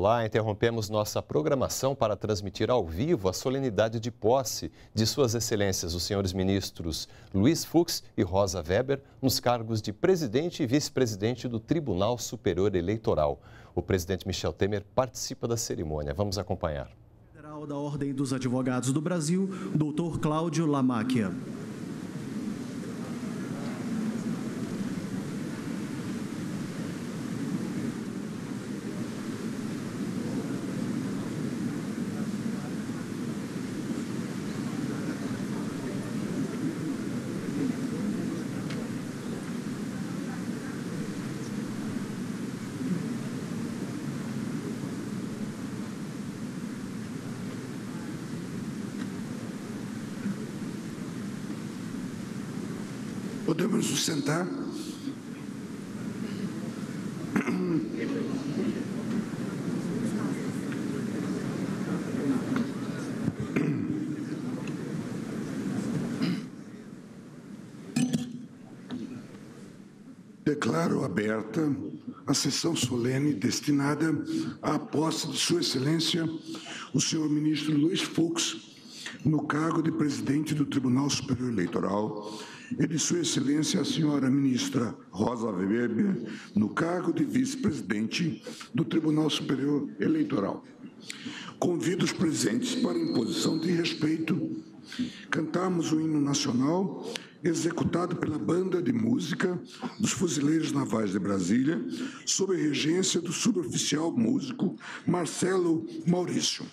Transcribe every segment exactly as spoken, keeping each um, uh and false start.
Olá, interrompemos nossa programação para transmitir ao vivo a solenidade de posse de Suas Excelências, os senhores ministros Luiz Fux e Rosa Weber, nos cargos de presidente e vice-presidente do Tribunal Superior Eleitoral. O presidente Michel Temer participa da cerimônia. Vamos acompanhar. Federal da Ordem dos Advogados do Brasil, doutor Cláudio Lamáquia. Podemos nos sentar? Declaro aberta a sessão solene destinada à posse de Sua Excelência, o senhor ministro Luiz Fux, no cargo de presidente do Tribunal Superior Eleitoral, e de Sua Excelência a senhora ministra Rosa Weber, no cargo de vice-presidente do Tribunal Superior Eleitoral. Convido os presentes para, em posição de respeito, cantarmos o hino nacional executado pela Banda de Música dos Fuzileiros Navais de Brasília, sob a regência do suboficial músico Marcelo Maurício.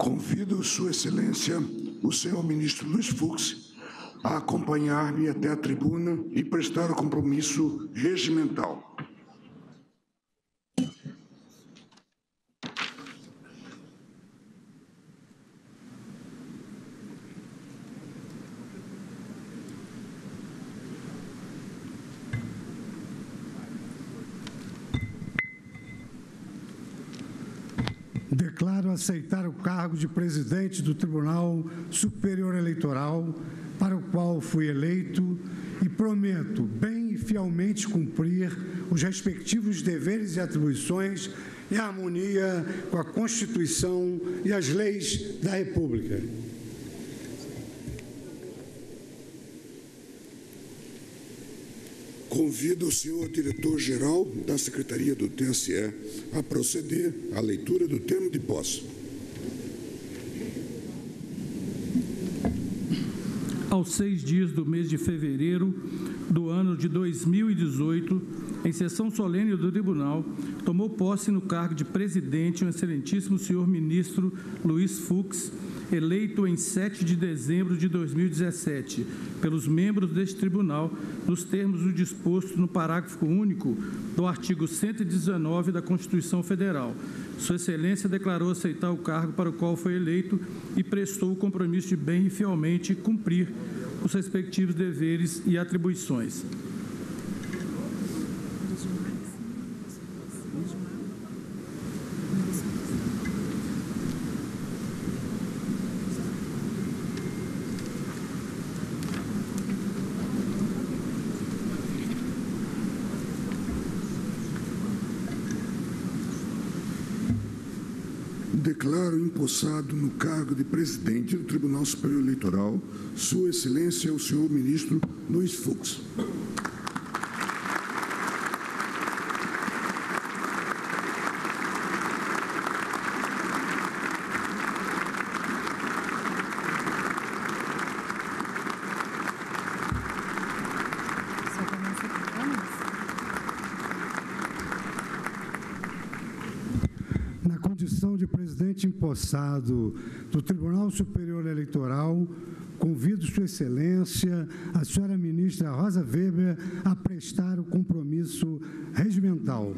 Convido Sua Excelência, o senhor ministro Luiz Fux, a acompanhar-me até a tribuna e prestar o compromisso regimental. Declaro aceitar o cargo de presidente do Tribunal Superior Eleitoral, para o qual fui eleito, e prometo bem e fielmente cumprir os respectivos deveres e atribuições em harmonia com a Constituição e as leis da República. Convido o senhor diretor-geral da Secretaria do T S E a proceder à leitura do termo de posse. Aos seis dias do mês de fevereiro do ano de dois mil e dezoito, em sessão solene do Tribunal, tomou posse no cargo de presidente o excelentíssimo senhor ministro Luiz Fux, eleito em sete de dezembro de dois mil e dezessete, pelos membros deste tribunal, nos termos do disposto no parágrafo único do artigo cento e dezenove da Constituição Federal. Sua Excelência declarou aceitar o cargo para o qual foi eleito e prestou o compromisso de bem e fielmente cumprir os respectivos deveres e atribuições. Declaro empossado no cargo de presidente do Tribunal Superior Eleitoral, Sua Excelência, o senhor ministro Luiz Fux. Condição de presidente empossado do Tribunal Superior Eleitoral, convido Sua Excelência, a senhora ministra Rosa Weber, a prestar o compromisso regimental.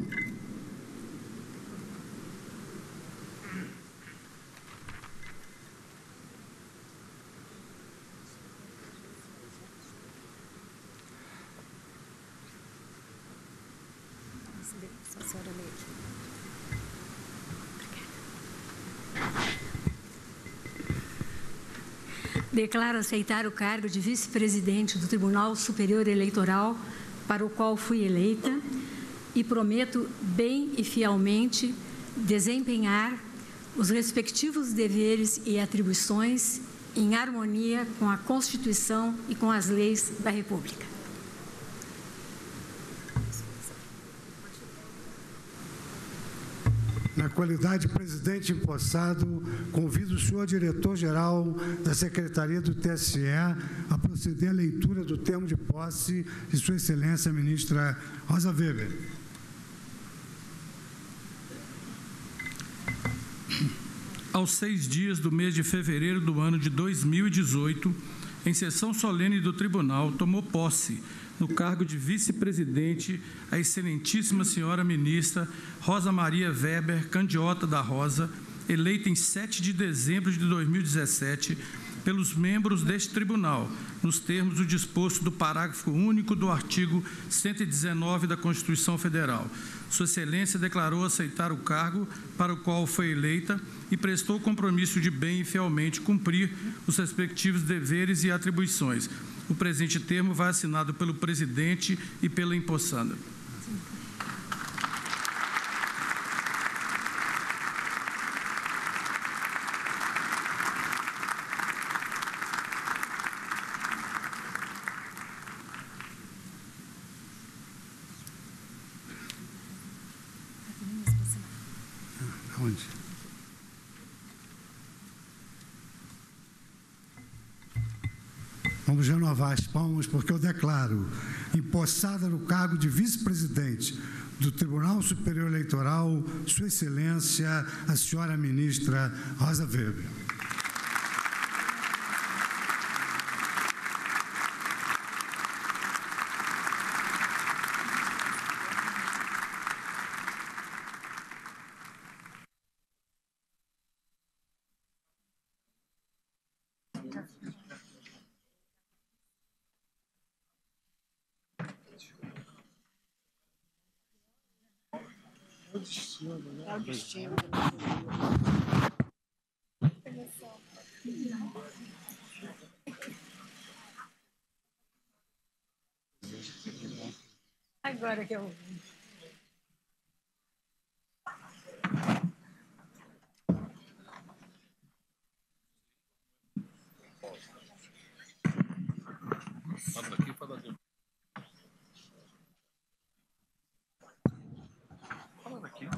Declaro aceitar o cargo de vice-presidente do Tribunal Superior Eleitoral, para o qual fui eleita, e prometo bem e fielmente desempenhar os respectivos deveres e atribuições em harmonia com a Constituição e com as leis da República. Na qualidade de presidente empossado, convido o senhor diretor-geral da Secretaria do T S E a proceder à leitura do termo de posse de Sua Excelência, a ministra Rosa Weber. Aos seis dias do mês de fevereiro do ano de dois mil e dezoito, em sessão solene do Tribunal, tomou posse no cargo de vice-presidente a excelentíssima senhora ministra Rosa Maria Weber Candiota da Rosa, eleita em sete de dezembro de dois mil e dezessete pelos membros deste tribunal, nos termos do disposto do parágrafo único do artigo cento e dezenove da Constituição Federal. Sua Excelência declarou aceitar o cargo para o qual foi eleita e prestou o compromisso de bem e fielmente cumprir os respectivos deveres e atribuições. O presente termo vai assinado pelo presidente e pela empossada. Onde? Vamos renovar as palmas, porque eu declaro empossada no cargo de vice-presidente do Tribunal Superior Eleitoral, Sua Excelência, a senhora ministra Rosa Weber. É o destino. Agora que eu... Fala daqui, fala daqui. Fala daqui.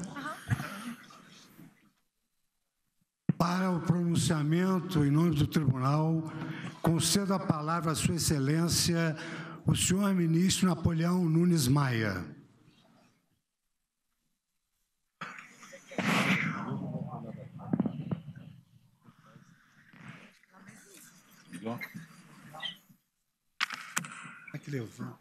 Para o pronunciamento, em nome do tribunal, concedo a palavra à Sua Excelência, o senhor ministro Napoleão Nunes Maia. Aqui levou.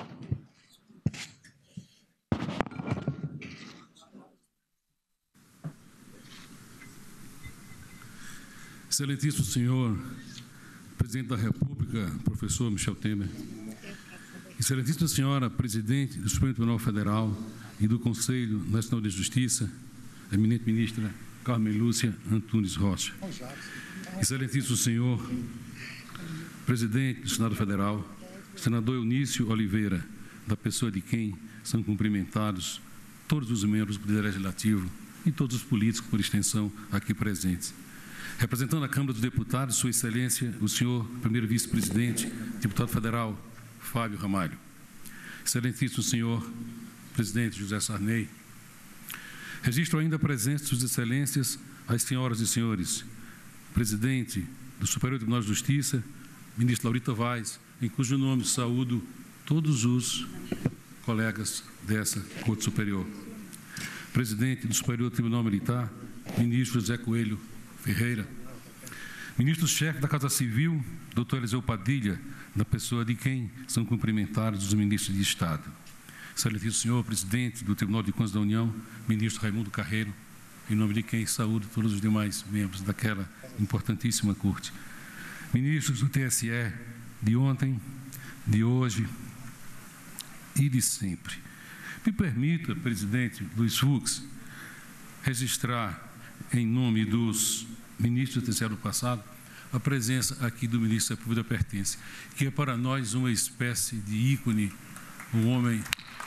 Excelentíssimo senhor Presidente da República, professor Michel Temer, Excelentíssima senhora Presidente do Supremo Tribunal Federal e do Conselho Nacional de Justiça, eminente ministra Carmen Lúcia Antunes Rocha, Excelentíssimo senhor Presidente do Senado Federal, senador Eunício Oliveira, da pessoa de quem são cumprimentados todos os membros do Poder Legislativo e todos os políticos, por extensão, aqui presentes. Representando a Câmara dos Deputados, Sua Excelência, o senhor primeiro vice-presidente, deputado federal Fábio Ramalho. Excelentíssimo senhor presidente José Sarney. Registro ainda a presença de Suas Excelências, as senhoras e senhores, presidente do Superior Tribunal de Justiça, ministro Laurita Vaz, em cujo nome saúdo todos os colegas dessa Corte Superior. Presidente do Superior Tribunal Militar, ministro José Coelho Ferreira. Ministro-chefe da Casa Civil, doutor Eliseu Padilha, na pessoa de quem são cumprimentados os ministros de Estado. Excelentíssimo senhor presidente do Tribunal de Contas da União, ministro Raimundo Carreiro, em nome de quem saúdo todos os demais membros daquela importantíssima corte. Ministros do T S E de ontem, de hoje e de sempre. Me permita, presidente Luiz Fux, registrar em nome dos ministros do terceiro passado a presença aqui do ministro da Pública Pertence, que é para nós uma espécie de ícone, um homem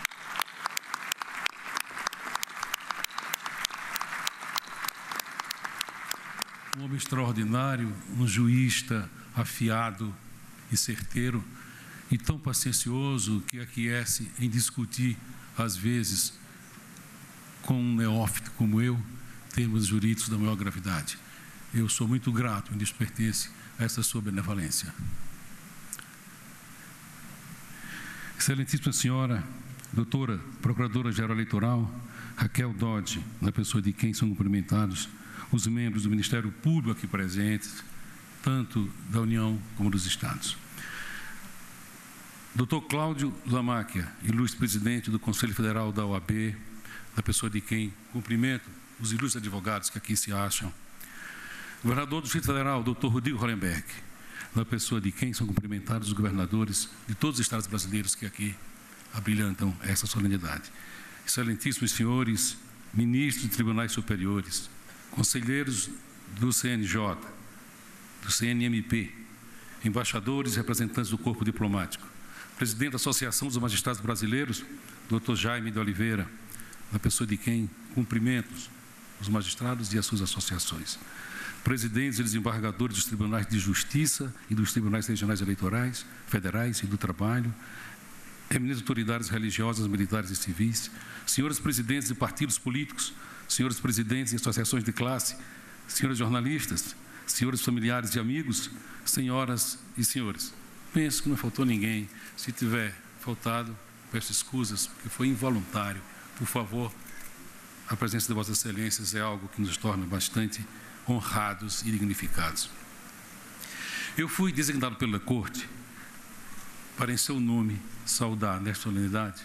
um homem extraordinário, um juísta afiado e certeiro, e tão paciencioso que aquece em discutir, às vezes, com um neófito como eu, termos jurídicos da maior gravidade. Eu sou muito grato, me pertence a essa sua benevolência. Excelentíssima senhora, doutora Procuradora-Geral Eleitoral, Raquel Dodge, na pessoa de quem são cumprimentados os membros do Ministério Público aqui presentes, tanto da União como dos Estados. doutor Cláudio Lamáquia, ilustre presidente do Conselho Federal da O A B, na pessoa de quem cumprimento os ilustres advogados que aqui se acham. Governador do Distrito Federal, doutor Rodrigo Hollenberg, na pessoa de quem são cumprimentados os governadores de todos os estados brasileiros que aqui abrilhantam essa solenidade. Excelentíssimos senhores, ministros de tribunais superiores, conselheiros do C N J, do C N M P, embaixadores e representantes do corpo diplomático, presidente da Associação dos Magistrados Brasileiros, doutor Jaime de Oliveira, na pessoa de quem cumprimentos os magistrados e as suas associações, presidentes e desembargadores dos tribunais de justiça e dos tribunais regionais eleitorais, federais e do trabalho, eminentes autoridades religiosas, militares e civis, senhores presidentes de partidos políticos, senhores presidentes de associações de classe, senhores jornalistas, senhores familiares e amigos, senhoras e senhores. Penso que não faltou ninguém. Se tiver faltado, peço escusas, porque foi involuntário. Por favor, a presença de Vossas Excelências é algo que nos torna bastante honrados e dignificados. Eu fui designado pela Corte para, em seu nome, saudar nesta solenidade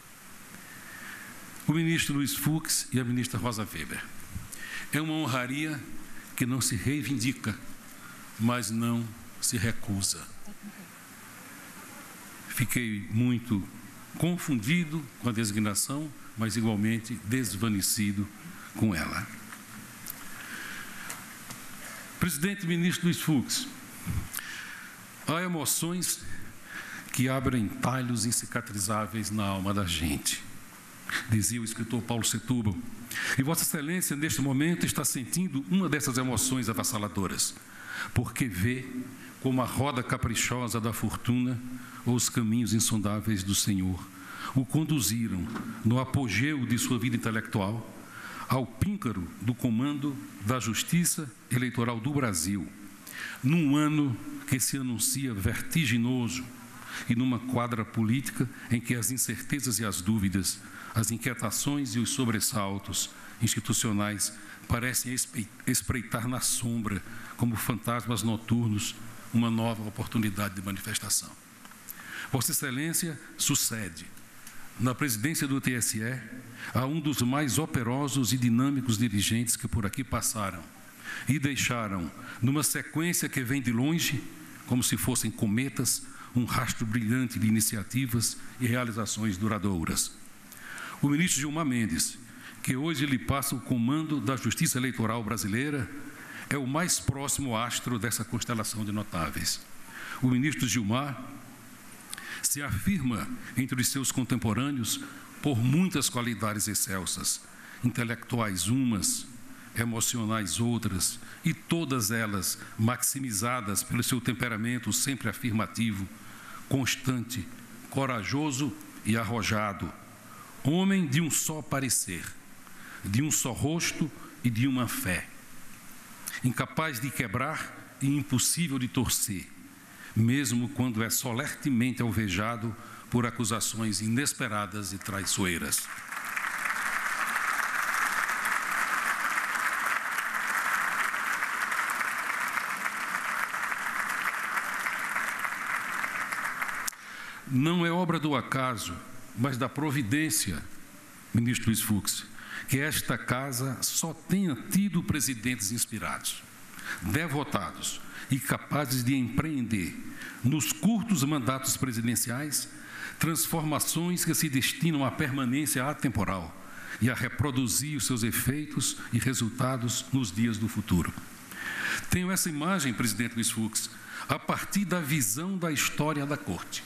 o ministro Luiz Fux e a ministra Rosa Weber. É uma honraria que não se reivindica, mas não se recusa. Fiquei muito confundido com a designação, mas igualmente desvanecido com ela. Presidente e ministro Luiz Fux, há emoções que abrem talhos inicicatrizáveis na alma da gente, dizia o escritor Paulo Setúbal. E Vossa Excelência, neste momento, está sentindo uma dessas emoções avassaladoras, porque vê como a roda caprichosa da fortuna ou os caminhos insondáveis do Senhor o conduziram, no apogeu de sua vida intelectual, ao píncaro do comando da Justiça Eleitoral do Brasil, num ano que se anuncia vertiginoso e numa quadra política em que as incertezas e as dúvidas, as inquietações e os sobressaltos institucionais parecem espreitar na sombra, como fantasmas noturnos, uma nova oportunidade de manifestação. Vossa Excelência sucede, na presidência do T S E, a um dos mais operosos e dinâmicos dirigentes que por aqui passaram e deixaram, numa sequência que vem de longe, como se fossem cometas, um rastro brilhante de iniciativas e realizações duradouras. O ministro Gilmar Mendes, que hoje lhe passa o comando da Justiça Eleitoral brasileira, é o mais próximo astro dessa constelação de notáveis. O ministro Gilmar se afirma entre os seus contemporâneos por muitas qualidades excelsas, intelectuais umas, emocionais outras, e todas elas maximizadas pelo seu temperamento sempre afirmativo, constante, corajoso e arrojado, homem de um só parecer, de um só rosto e de uma fé, incapaz de quebrar e impossível de torcer, mesmo quando é solertemente alvejado por acusações inesperadas e traiçoeiras. Não é obra do acaso, mas da providência, ministro Luiz Fux, que esta casa só tenha tido presidentes inspirados, devotados e capazes de empreender, nos curtos mandatos presidenciais, transformações que se destinam à permanência atemporal e a reproduzir os seus efeitos e resultados nos dias do futuro. Tenho essa imagem, presidente Luiz Fux, a partir da visão da história da Corte,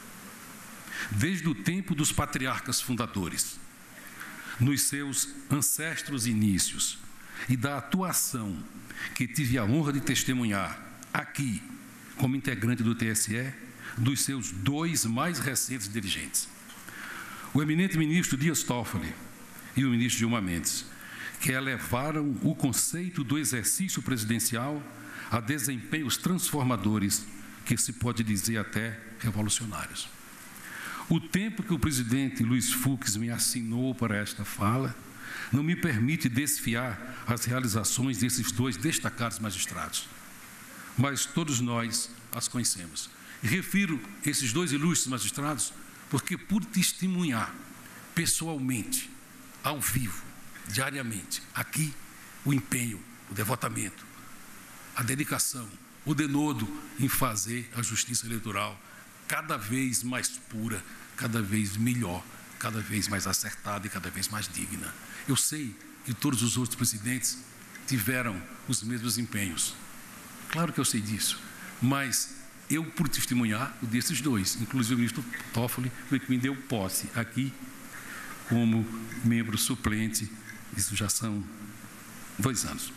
desde o tempo dos patriarcas fundadores, nos seus ancestros inícios, e da atuação que tive a honra de testemunhar aqui, como integrante do T S E, dos seus dois mais recentes dirigentes, o eminente ministro Dias Toffoli e o ministro Gilmar Mendes, que elevaram o conceito do exercício presidencial a desempenhos transformadores, que se pode dizer até revolucionários. O tempo que o presidente Luiz Fux me assinou para esta fala não me permite desfiar as realizações desses dois destacados magistrados, mas todos nós as conhecemos. E refiro esses dois ilustres magistrados porque pude testemunhar pessoalmente, ao vivo, diariamente, aqui, o empenho, o devotamento, a dedicação, o denodo em fazer a justiça eleitoral cada vez mais pura, cada vez melhor, cada vez mais acertada e cada vez mais digna. Eu sei que todos os outros presidentes tiveram os mesmos empenhos. Claro que eu sei disso, mas eu, por testemunhar, o desses dois, inclusive o ministro Toffoli, foi que me deu posse aqui como membro suplente, isso já são dois anos.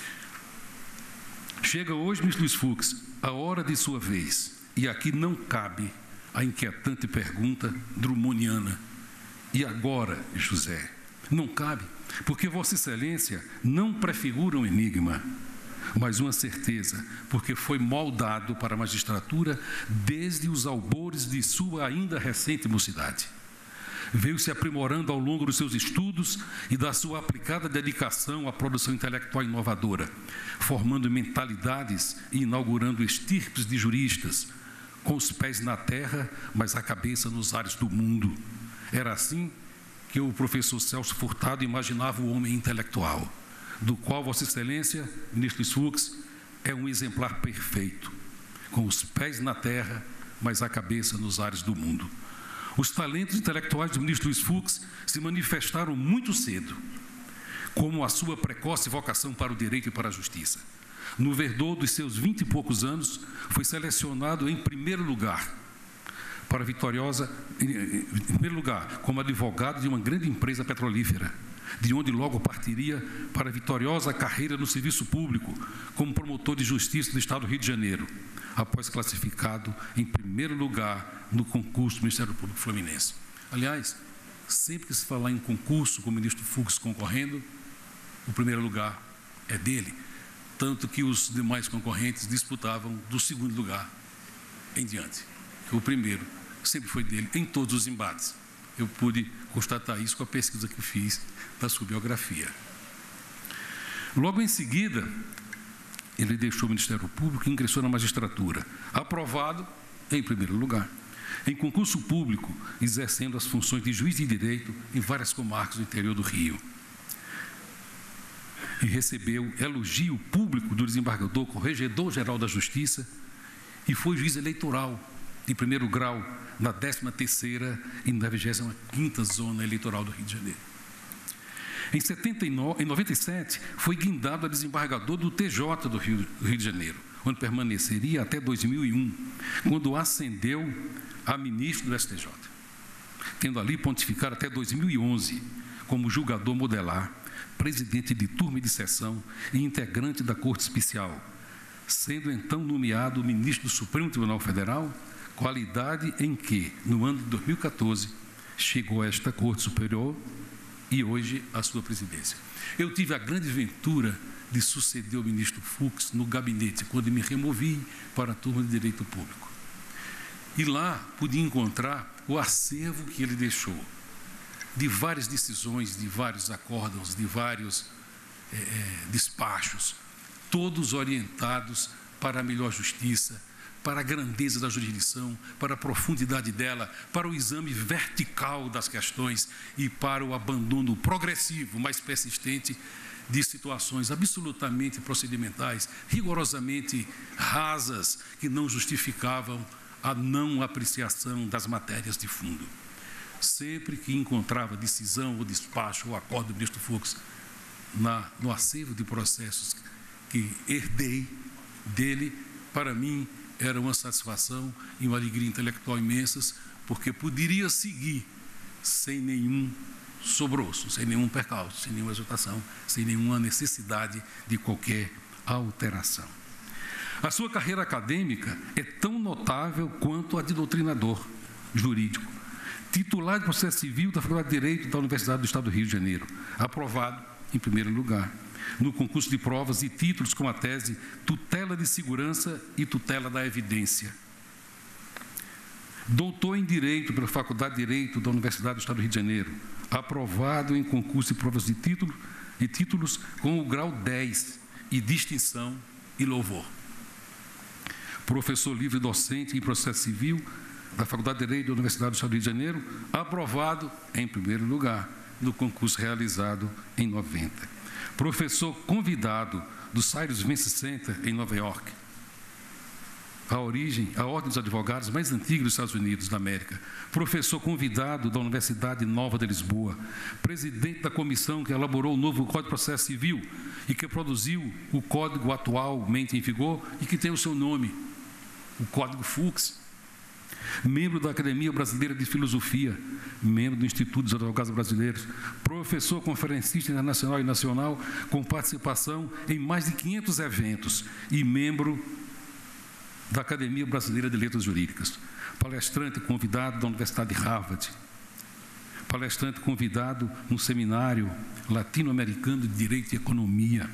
Chega hoje, ministro Luiz Fux, a hora de sua vez, e aqui não cabe a inquietante pergunta drummondiana: e agora, José? Não cabe, porque Vossa Excelência não prefigura um enigma, mas uma certeza, porque foi moldado para a magistratura desde os albores de sua ainda recente mocidade. Veio se aprimorando ao longo dos seus estudos e da sua aplicada dedicação à produção intelectual inovadora, formando mentalidades e inaugurando estirpes de juristas, com os pés na terra, mas a cabeça nos ares do mundo. Era assim que o professor Celso Furtado imaginava o homem intelectual, do qual Vossa Excelência, ministro Luiz Fux, é um exemplar perfeito, com os pés na terra, mas a cabeça nos ares do mundo. Os talentos intelectuais do ministro Luiz Fux se manifestaram muito cedo, como a sua precoce vocação para o direito e para a justiça. No verdor dos seus vinte e poucos anos, foi selecionado em primeiro lugar para a vitoriosa, em primeiro lugar, como advogado de uma grande empresa petrolífera, de onde logo partiria para a vitoriosa carreira no serviço público, como promotor de justiça do Estado do Rio de Janeiro, após classificado em primeiro lugar no concurso do Ministério Público Fluminense. Aliás, sempre que se falar em concurso com o ministro Fux concorrendo, o primeiro lugar é dele, tanto que os demais concorrentes disputavam do segundo lugar em diante. O primeiro sempre foi dele em todos os embates. Eu pude constatar isso com a pesquisa que fiz da sua biografia. Logo em seguida, ele deixou o Ministério Público e ingressou na magistratura, aprovado em primeiro lugar, em concurso público, exercendo as funções de juiz de direito em várias comarcas do interior do Rio. E recebeu elogio público do desembargador Corregedor-Geral da Justiça e foi juiz eleitoral de primeiro grau na décima terceira e na vigésima quinta Zona Eleitoral do Rio de Janeiro. Em, setenta e nove, em noventa e sete, foi guindado a desembargador do T J do Rio, do Rio de Janeiro, onde permaneceria até dois mil e um, quando ascendeu a ministro do S T J, tendo ali pontificado até dois mil e onze como julgador modelar, presidente de turma de sessão e integrante da Corte Especial, sendo então nomeado ministro do Supremo Tribunal Federal, qualidade em que, no ano de dois mil e quatorze, chegou a esta Corte Superior e hoje a sua presidência. Eu tive a grande ventura de suceder o ministro Fux no gabinete, quando me removi para a turma de Direito Público. E lá pude encontrar o acervo que ele deixou, de várias decisões, de vários acórdãos, de vários é, despachos, todos orientados para a melhor justiça, para a grandeza da jurisdição, para a profundidade dela, para o exame vertical das questões e para o abandono progressivo, mas persistente, de situações absolutamente procedimentais, rigorosamente rasas, que não justificavam a não apreciação das matérias de fundo. Sempre que encontrava decisão ou despacho ou acordo do ministro Fux na, no acervo de processos que herdei dele, para mim era uma satisfação e uma alegria intelectual imensas, porque poderia seguir sem nenhum sobroço, sem nenhum percalço, sem nenhuma exaltação, sem nenhuma necessidade de qualquer alteração. A sua carreira acadêmica é tão notável quanto a de doutrinador jurídico, titular de processo civil da Faculdade de Direito da Universidade do Estado do Rio de Janeiro, aprovado em primeiro lugar no concurso de provas e títulos com a tese Tutela de Segurança e Tutela da Evidência. Doutor em Direito pela Faculdade de Direito da Universidade do Estado do Rio de Janeiro, aprovado em concurso de provas de título e títulos com o grau dez e distinção e louvor. Professor livre docente em processo civil da Faculdade de Direito da Universidade do Estado do Rio de Janeiro, aprovado em primeiro lugar no concurso realizado em noventa. Professor convidado do Cyrus Vance Center em Nova York, a origem, a ordem dos advogados mais antiga dos Estados Unidos da América. Professor convidado da Universidade Nova de Lisboa, presidente da comissão que elaborou o novo Código de Processo Civil e que produziu o código atualmente em vigor e que tem o seu nome, o Código Fux. Membro da Academia Brasileira de Filosofia, membro do Instituto dos Advogados Brasileiros, professor conferencista internacional e nacional, com participação em mais de quinhentos eventos e membro da Academia Brasileira de Letras Jurídicas, palestrante convidado da Universidade de Harvard, palestrante convidado no Seminário Latino-Americano de Direito e Economia,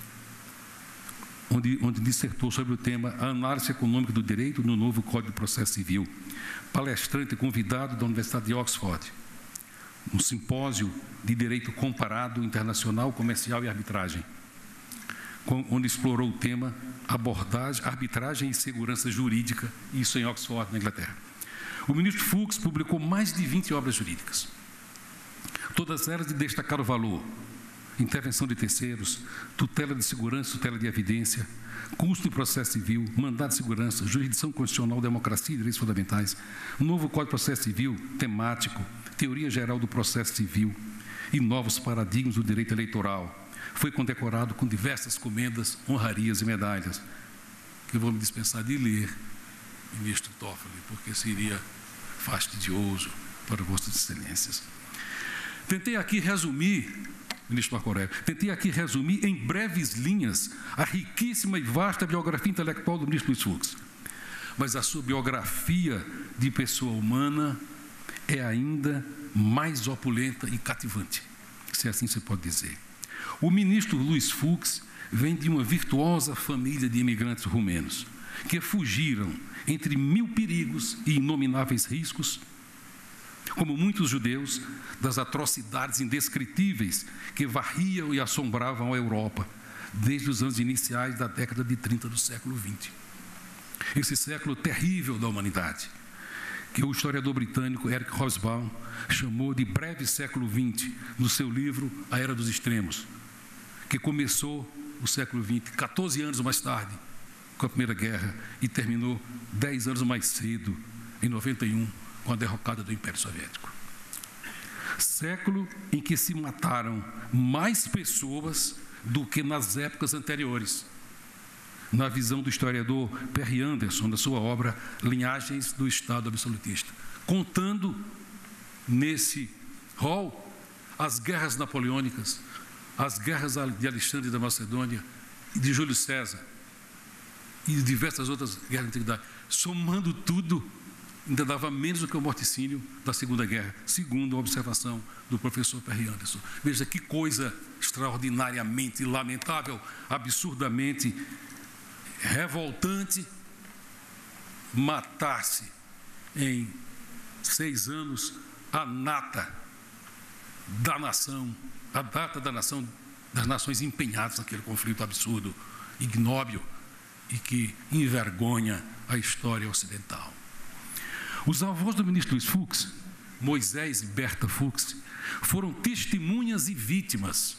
Onde, onde dissertou sobre o tema A Análise Econômica do Direito no Novo Código de Processo Civil. Palestrante convidado da Universidade de Oxford, um simpósio de Direito Comparado, Internacional, Comercial e Arbitragem, com, onde explorou o tema Abordagem, Arbitragem e Segurança Jurídica, isso em Oxford, na Inglaterra. O ministro Fux publicou mais de vinte obras jurídicas, todas elas de destacado valor, intervenção de terceiros, tutela de segurança, tutela de evidência, custo de processo civil, mandado de segurança, jurisdição constitucional, democracia e direitos fundamentais, novo Código de Processo Civil temático, teoria geral do processo civil e novos paradigmas do direito eleitoral. Foi condecorado com diversas comendas, honrarias e medalhas, que eu vou me dispensar de ler, ministro Toffoli, porque seria fastidioso para vossas excelências. Tentei aqui resumir, ministro Marco Aurélio, tentei aqui resumir em breves linhas a riquíssima e vasta biografia intelectual do ministro Luiz Fux. Mas a sua biografia de pessoa humana é ainda mais opulenta e cativante, se assim se pode dizer. O ministro Luiz Fux vem de uma virtuosa família de imigrantes rumenos, que fugiram entre mil perigos e inomináveis riscos, como muitos judeus, das atrocidades indescritíveis que varriam e assombravam a Europa desde os anos iniciais da década de trinta do século vinte. Esse século terrível da humanidade, que o historiador britânico Eric Hobsbawm chamou de breve século vinte, no seu livro A Era dos Extremos, que começou o século vinte, quatorze anos mais tarde, com a Primeira Guerra, e terminou dez anos mais cedo, em noventa e um, com a derrocada do Império Soviético. Século em que se mataram mais pessoas do que nas épocas anteriores, na visão do historiador Perry Anderson, na sua obra Linhagens do Estado Absolutista, contando nesse rol as guerras napoleônicas, as guerras de Alexandre da Macedônia e de Júlio César e diversas outras guerras da antiguidade. Somando tudo, ainda dava menos do que o morticínio da Segunda Guerra, segundo a observação do professor Perry Anderson. Veja que coisa extraordinariamente lamentável, absurdamente revoltante, matar-se em seis anos a nata da nação, a data da nação, das nações empenhadas naquele conflito absurdo, ignóbil e que envergonha a história ocidental. Os avós do ministro Luiz Fux, Moisés e Berta Fux, foram testemunhas e vítimas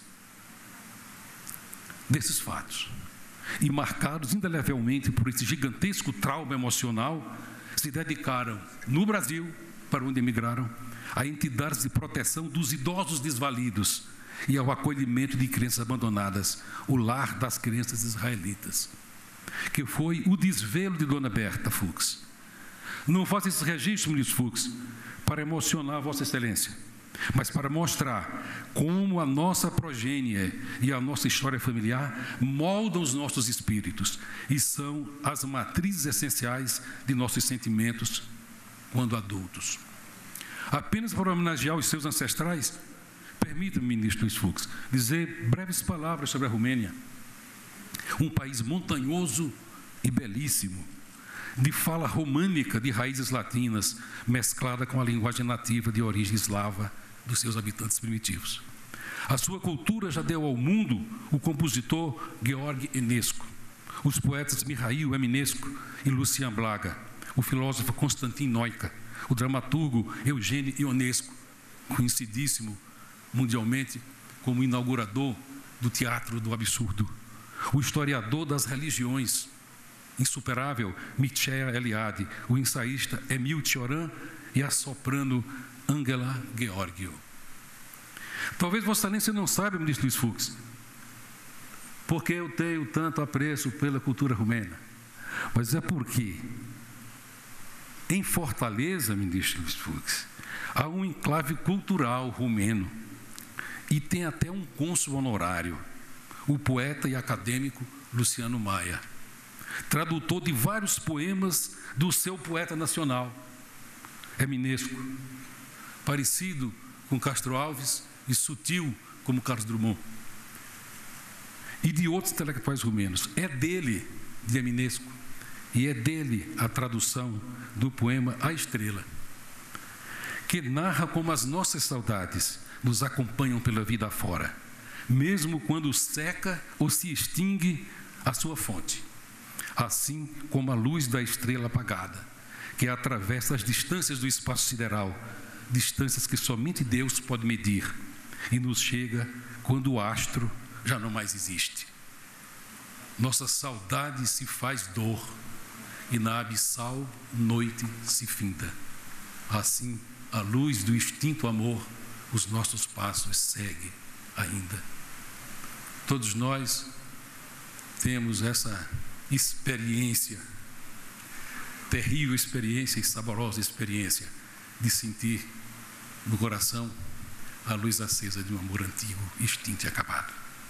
desses fatos. E marcados indelevelmente por esse gigantesco trauma emocional, se dedicaram, no Brasil, para onde emigraram, a entidades de proteção dos idosos desvalidos e ao acolhimento de crianças abandonadas, o lar das crianças israelitas, que foi o desvelo de Dona Berta Fux. Não faço esse registro, ministro Fux, para emocionar a Vossa Excelência, mas para mostrar como a nossa progênie e a nossa história familiar moldam os nossos espíritos e são as matrizes essenciais de nossos sentimentos quando adultos. Apenas para homenagear os seus ancestrais, permita-me, ministro Luiz Fux, dizer breves palavras sobre a Romênia, um país montanhoso e belíssimo, de fala românica de raízes latinas, mesclada com a linguagem nativa de origem eslava dos seus habitantes primitivos. A sua cultura já deu ao mundo o compositor Gheorghe Enescu, os poetas Mihail Eminescu e Lucian Blaga, o filósofo Constantin Noica, o dramaturgo Eugênio Ionesco, conhecidíssimo mundialmente como inaugurador do teatro do absurdo, o historiador das religiões, insuperável Mircea Eliade, o ensaísta Emil Cioran e a soprano Angela Gheorghiu. Talvez Vossa Excelência não saiba, ministro Luiz Fux, porque eu tenho tanto apreço pela cultura romena, mas é porque em Fortaleza, ministro Luiz Fux, há um enclave cultural romeno e tem até um cônsul honorário, o poeta e acadêmico Luciano Maia, tradutor de vários poemas do seu poeta nacional, Eminesco, parecido com Castro Alves e sutil como Carlos Drummond, e de outros intelectuais romenos. É dele, de Eminesco, e é dele a tradução do poema A Estrela, que narra como as nossas saudades nos acompanham pela vida afora, mesmo quando seca ou se extingue a sua fonte, assim como a luz da estrela apagada, que atravessa as distâncias do espaço sideral, distâncias que somente Deus pode medir, e nos chega quando o astro já não mais existe. Nossa saudade se faz dor, e na abissal noite se finda. Assim, à luz do extinto amor, os nossos passos seguem ainda. Todos nós temos essa experiência, terrível experiência e saborosa experiência de sentir no coração a luz acesa de um amor antigo, extinto e acabado.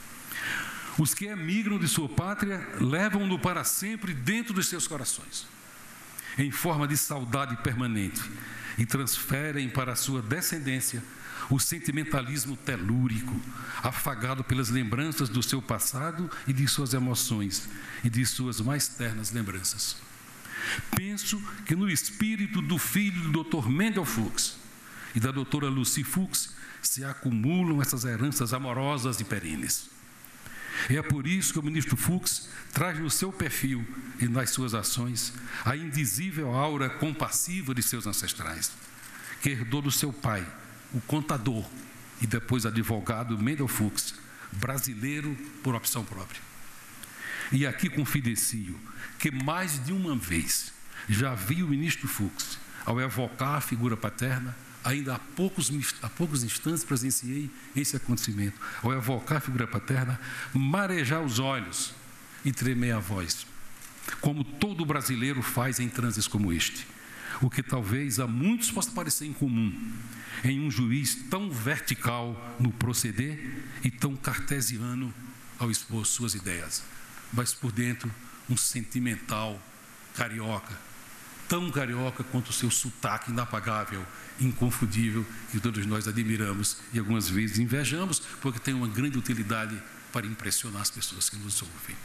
Os que emigram de sua pátria levam-no para sempre dentro dos seus corações, em forma de saudade permanente, e transferem para a sua descendência o sentimentalismo telúrico, afagado pelas lembranças do seu passado e de suas emoções e de suas mais ternas lembranças. Penso que no espírito do filho do doutor Mendel Fuchs e da doutora Lucy Fuchs se acumulam essas heranças amorosas e perenes. E é por isso que o ministro Fuchs traz no seu perfil e nas suas ações a indizível aura compassiva de seus ancestrais, que herdou do seu pai, o contador e depois advogado Mendel Fuchs, brasileiro por opção própria. E aqui confidencio que mais de uma vez já vi o ministro Fuchs, ao evocar a figura paterna, ainda há poucos, há poucos instantes presenciei esse acontecimento, ao evocar a figura paterna, marejar os olhos e tremer a voz, como todo brasileiro faz em transes como este, o que talvez a muitos possa parecer incomum em um juiz tão vertical no proceder e tão cartesiano ao expor suas ideias, mas por dentro um sentimental carioca, tão carioca quanto o seu sotaque inapagável, inconfundível, que todos nós admiramos e algumas vezes invejamos, porque tem uma grande utilidade para impressionar as pessoas que nos ouvem.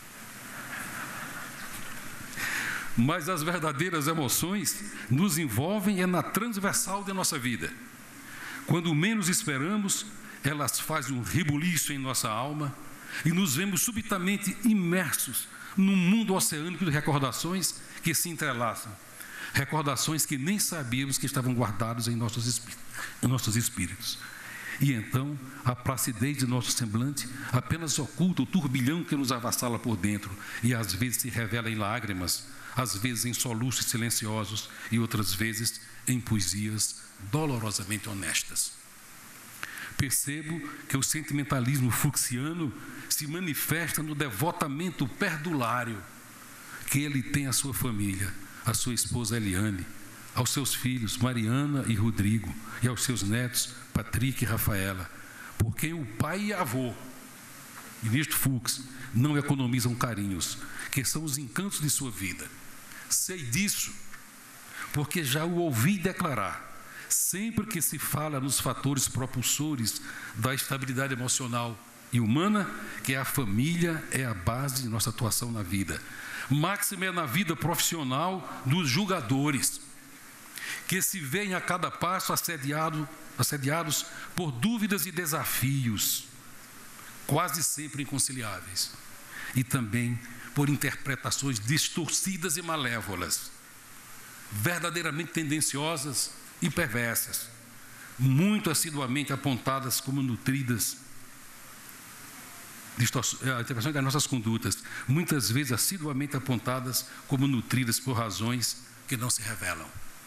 Mas as verdadeiras emoções nos envolvem é na transversal da nossa vida. Quando menos esperamos, elas fazem um rebuliço em nossa alma e nos vemos subitamente imersos num mundo oceânico de recordações que se entrelaçam. Recordações que nem sabíamos que estavam guardadas em nossos espíritos, em nossos espíritos. E então, a placidez de nosso semblante apenas oculta o turbilhão que nos avassala por dentro e às vezes se revela em lágrimas, às vezes em soluços silenciosos e outras vezes em poesias dolorosamente honestas. Percebo que o sentimentalismo fuchsiano se manifesta no devotamento perdulário que ele tem à sua família, à sua esposa Eliane, aos seus filhos Mariana e Rodrigo e aos seus netos Patrick e Rafaela, por quem o pai e avô, ministro Fuchs, não economizam carinhos, que são os encantos de sua vida. Sei disso, porque já o ouvi declarar, sempre que se fala nos fatores propulsores da estabilidade emocional e humana, que a família é a base de nossa atuação na vida. Máximo é na vida profissional dos julgadores, que se veem a cada passo assediado, assediados por dúvidas e desafios, quase sempre inconciliáveis, e também por interpretações distorcidas e malévolas, verdadeiramente tendenciosas e perversas, muito assiduamente apontadas como nutridas, a interpretação das nossas condutas, muitas vezes assiduamente apontadas como nutridas por razões que não se revelam.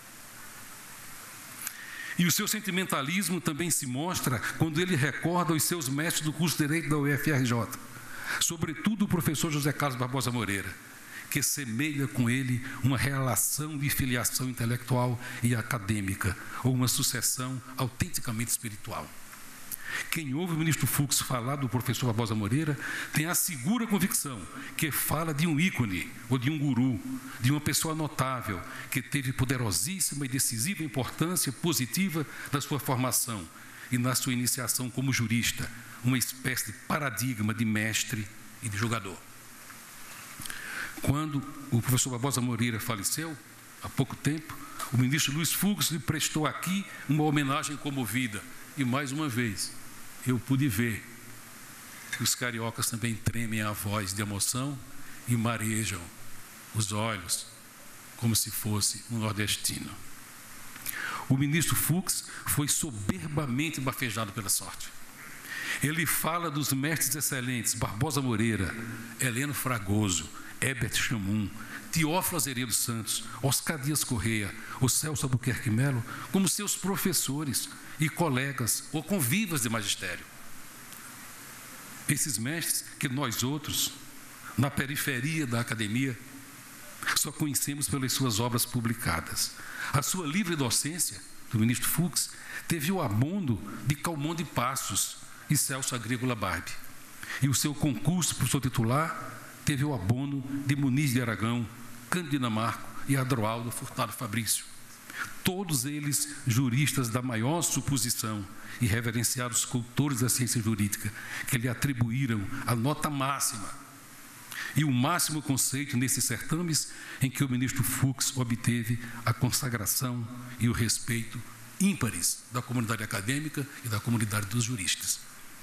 E o seu sentimentalismo também se mostra quando ele recorda os seus mestres do curso de Direito da U F R J, sobretudo o professor José Carlos Barbosa Moreira, que semelha com ele uma relação de filiação intelectual e acadêmica, ou uma sucessão autenticamente espiritual. Quem ouve o ministro Fuchs falar do professor Barbosa Moreira tem a segura convicção que fala de um ícone ou de um guru, de uma pessoa notável que teve poderosíssima e decisiva importância positiva na sua formação e na sua iniciação como jurista, uma espécie de paradigma de mestre e de julgador. Quando o professor Barbosa Moreira faleceu, há pouco tempo, o ministro Luiz Fuchs lhe prestou aqui uma homenagem comovida. E mais uma vez, eu pude ver que os cariocas também tremem a voz de emoção e marejam os olhos, como se fosse um nordestino. O ministro Fuchs foi soberbamente bafejado pela sorte. Ele fala dos mestres excelentes, Barbosa Moreira, Heleno Fragoso, Herbert Chamum, Teófilo Azeredo Santos, Oscar Dias Correia, o Celso Albuquerque Melo, como seus professores e colegas ou convivas de magistério. Esses mestres que nós outros, na periferia da academia, só conhecemos pelas suas obras publicadas. A sua livre docência, do ministro Fux, teve o abono de Calmon de Passos e Celso Agrícola Barbe. E o seu concurso professor titular teve o abono de Muniz de Aragão, Cândido Dinamarco e Adroaldo Furtado Fabrício. Todos eles juristas da maior suposição e reverenciados cultores da ciência jurídica, que lhe atribuíram a nota máxima e o máximo conceito nesses certames em que o ministro Fux obteve a consagração e o respeito ímpares da comunidade acadêmica e da comunidade dos juristas.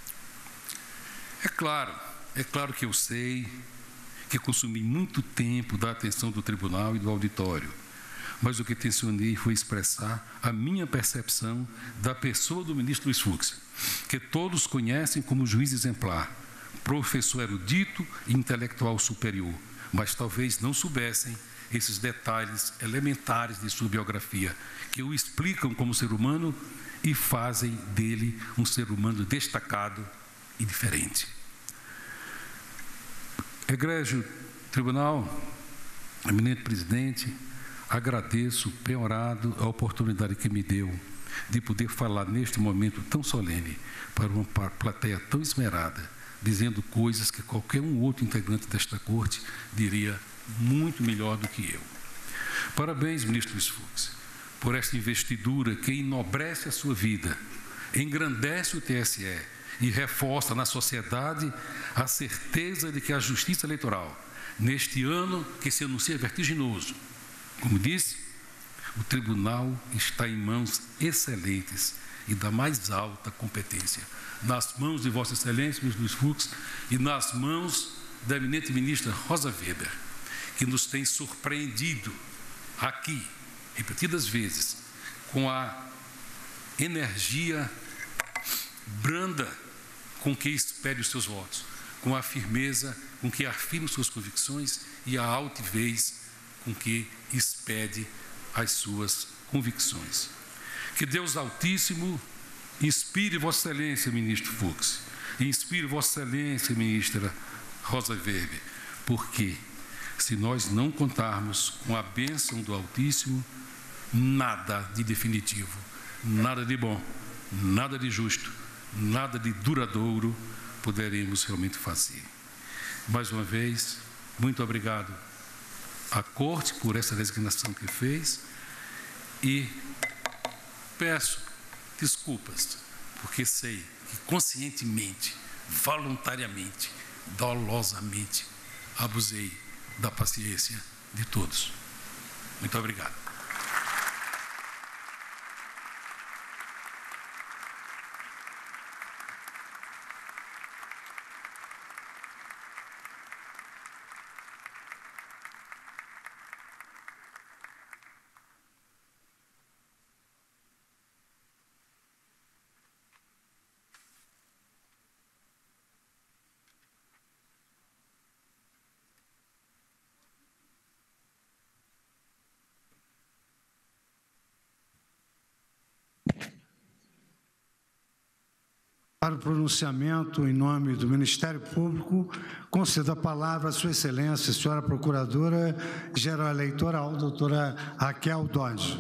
É claro, é claro que eu sei que consumi muito tempo da atenção do tribunal e do auditório, mas o que tencionei foi expressar a minha percepção da pessoa do ministro Luiz Fux, que todos conhecem como juiz exemplar, professor erudito e intelectual superior, mas talvez não soubessem esses detalhes elementares de sua biografia, que o explicam como ser humano e fazem dele um ser humano destacado e diferente. Egrégio Tribunal, eminente presidente, agradeço, penhorado, a oportunidade que me deu de poder falar neste momento tão solene para uma plateia tão esmerada, dizendo coisas que qualquer um outro integrante desta corte diria muito melhor do que eu. Parabéns, ministro Luiz Fux, por esta investidura que enobrece a sua vida, engrandece o T S E e reforça na sociedade a certeza de que a justiça eleitoral, neste ano que se anuncia vertiginoso, como disse, o tribunal está em mãos excelentes e da mais alta competência, nas mãos de Vossa Excelência, ministro Luiz Fux, e nas mãos da eminente ministra Rosa Weber, que nos tem surpreendido aqui, repetidas vezes, com a energia branda com que expede os seus votos, com a firmeza com que afirma suas convicções e a altivez com que expede as suas convicções. Que Deus Altíssimo inspire Vossa Excelência, ministro Fux, e inspire Vossa Excelência, ministra Rosa Weber, porque se nós não contarmos com a bênção do Altíssimo, nada de definitivo, nada de bom, nada de justo, nada de duradouro poderemos realmente fazer. Mais uma vez, muito obrigado à Corte por essa designação que fez e peço desculpas, porque sei que conscientemente, voluntariamente, dolosamente, abusei da paciência de todos. Muito obrigado. Para o pronunciamento, em nome do Ministério Público, concedo a palavra à Sua Excelência, senhora Procuradora-Geral Eleitoral, doutora Raquel Dodge.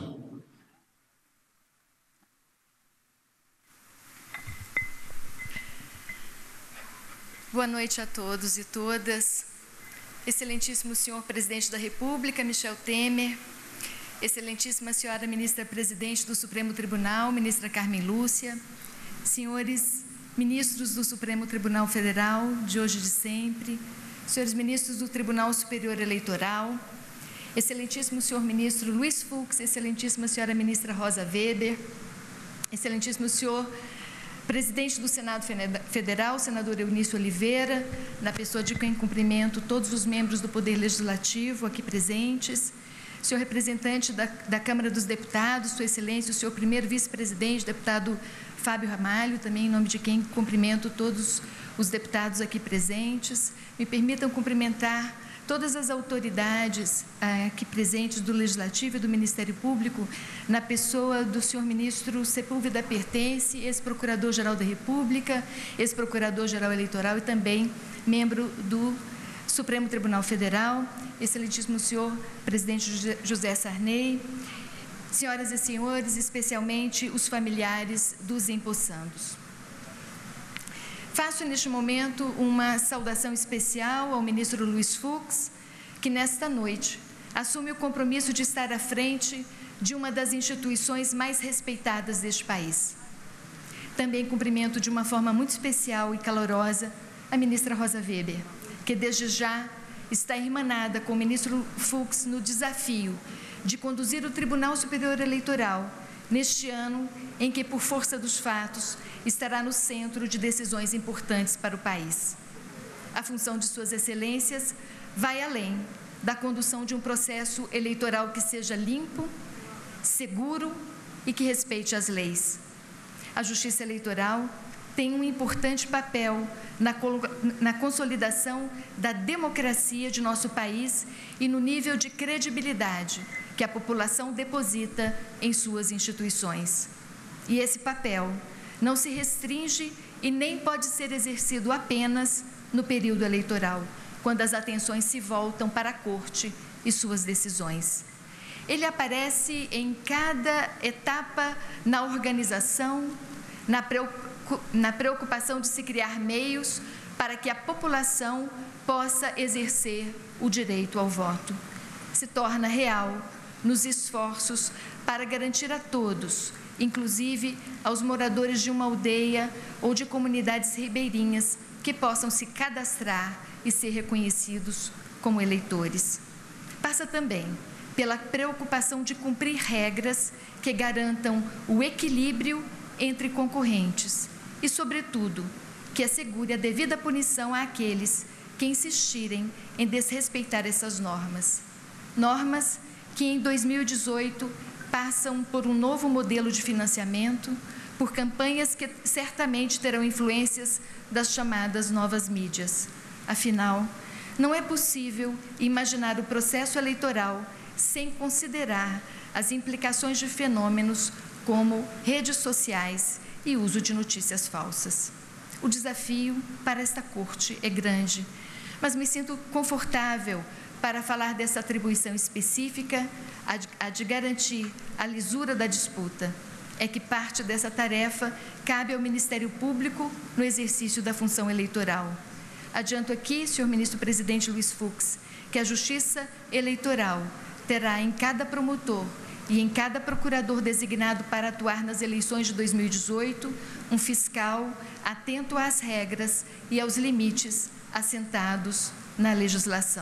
Boa noite a todos e todas. Excelentíssimo senhor Presidente da República, Michel Temer, excelentíssima senhora Ministra-Presidente do Supremo Tribunal, Ministra Carmen Lúcia, senhores ministros do Supremo Tribunal Federal, de hoje e de sempre, senhores ministros do Tribunal Superior Eleitoral, excelentíssimo senhor ministro Luiz Fux, excelentíssima senhora ministra Rosa Weber, excelentíssimo senhor presidente do Senado Federal, senador Eunício Oliveira, na pessoa de quem cumprimento todos os membros do Poder Legislativo aqui presentes, senhor representante da, da Câmara dos Deputados, Sua Excelência, o senhor primeiro vice-presidente, deputado Fábio Ramalho, também em nome de quem cumprimento todos os deputados aqui presentes. Me permitam cumprimentar todas as autoridades aqui presentes do Legislativo e do Ministério Público, na pessoa do senhor ministro Sepúlveda Pertence, ex-procurador-geral da República, ex-procurador-geral eleitoral e também membro do Supremo Tribunal Federal, excelentíssimo senhor presidente José Sarney, senhoras e senhores, especialmente os familiares dos empossandos. Faço neste momento uma saudação especial ao ministro Luiz Fux, que nesta noite assume o compromisso de estar à frente de uma das instituições mais respeitadas deste país. Também cumprimento de uma forma muito especial e calorosa a ministra Rosa Weber, que desde já está irmanada com o ministro Fux no desafio de conduzir o Tribunal Superior Eleitoral neste ano em que, por força dos fatos, estará no centro de decisões importantes para o país. A função de suas excelências vai além da condução de um processo eleitoral que seja limpo, seguro e que respeite as leis. A Justiça Eleitoral tem um importante papel na, na consolidação da democracia de nosso país e no nível de credibilidade que a população deposita em suas instituições. E esse papel não se restringe e nem pode ser exercido apenas no período eleitoral, quando as atenções se voltam para a Corte e suas decisões. Ele aparece em cada etapa na organização, na preocupação, na preocupação de se criar meios para que a população possa exercer o direito ao voto. Se torna real nos esforços para garantir a todos, inclusive aos moradores de uma aldeia ou de comunidades ribeirinhas, que possam se cadastrar e ser reconhecidos como eleitores. Passa também pela preocupação de cumprir regras que garantam o equilíbrio entre concorrentes e, sobretudo, que assegure a devida punição àqueles que insistirem em desrespeitar essas normas. Normas que, em dois mil e dezoito, passam por um novo modelo de financiamento, por campanhas que certamente terão influências das chamadas novas mídias. Afinal, não é possível imaginar o processo eleitoral sem considerar as implicações de fenômenos como redes sociais e uso de notícias falsas. O desafio para esta Corte é grande, mas me sinto confortável para falar dessa atribuição específica, a de, a de garantir a lisura da disputa. É que parte dessa tarefa cabe ao Ministério Público no exercício da função eleitoral. Adianto aqui, senhor ministro-presidente Luiz Fux, que a Justiça Eleitoral terá em cada promotor e em cada procurador designado para atuar nas eleições de dois mil e dezoito, um fiscal atento às regras e aos limites assentados na legislação.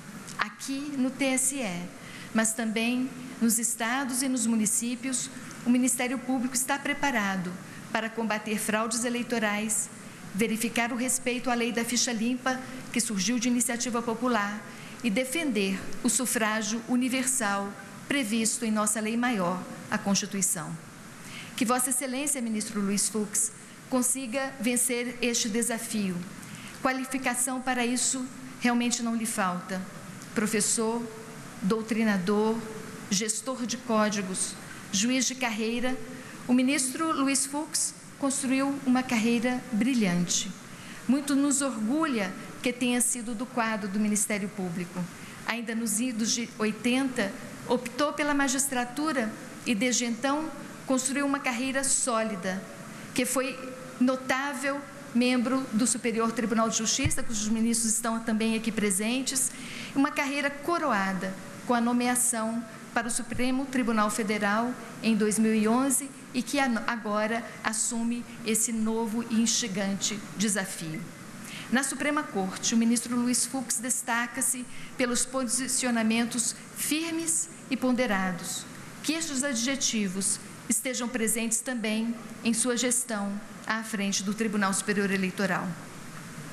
Aqui no T S E, mas também nos estados e nos municípios, o Ministério Público está preparado para combater fraudes eleitorais, verificar o respeito à lei da ficha limpa, que surgiu de iniciativa popular, e defender o sufrágio universal previsto em nossa lei maior, a Constituição. Que Vossa Excelência, ministro Luiz Fux, consiga vencer este desafio. Qualificação para isso realmente não lhe falta. Professor, doutrinador, gestor de códigos, juiz de carreira, o ministro Luiz Fux construiu uma carreira brilhante. Muito nos orgulha que tenha sido do quadro do Ministério Público. Ainda nos idos de oitenta, optou pela magistratura e, desde então, construiu uma carreira sólida, que foi notável membro do Superior Tribunal de Justiça, cujos ministros estão também aqui presentes, uma carreira coroada com a nomeação para o Supremo Tribunal Federal em dois mil e onze e que agora assume esse novo e instigante desafio. Na Suprema Corte, o ministro Luiz Fux destaca-se pelos posicionamentos firmes e ponderados. Que estes adjetivos estejam presentes também em sua gestão à frente do Tribunal Superior Eleitoral.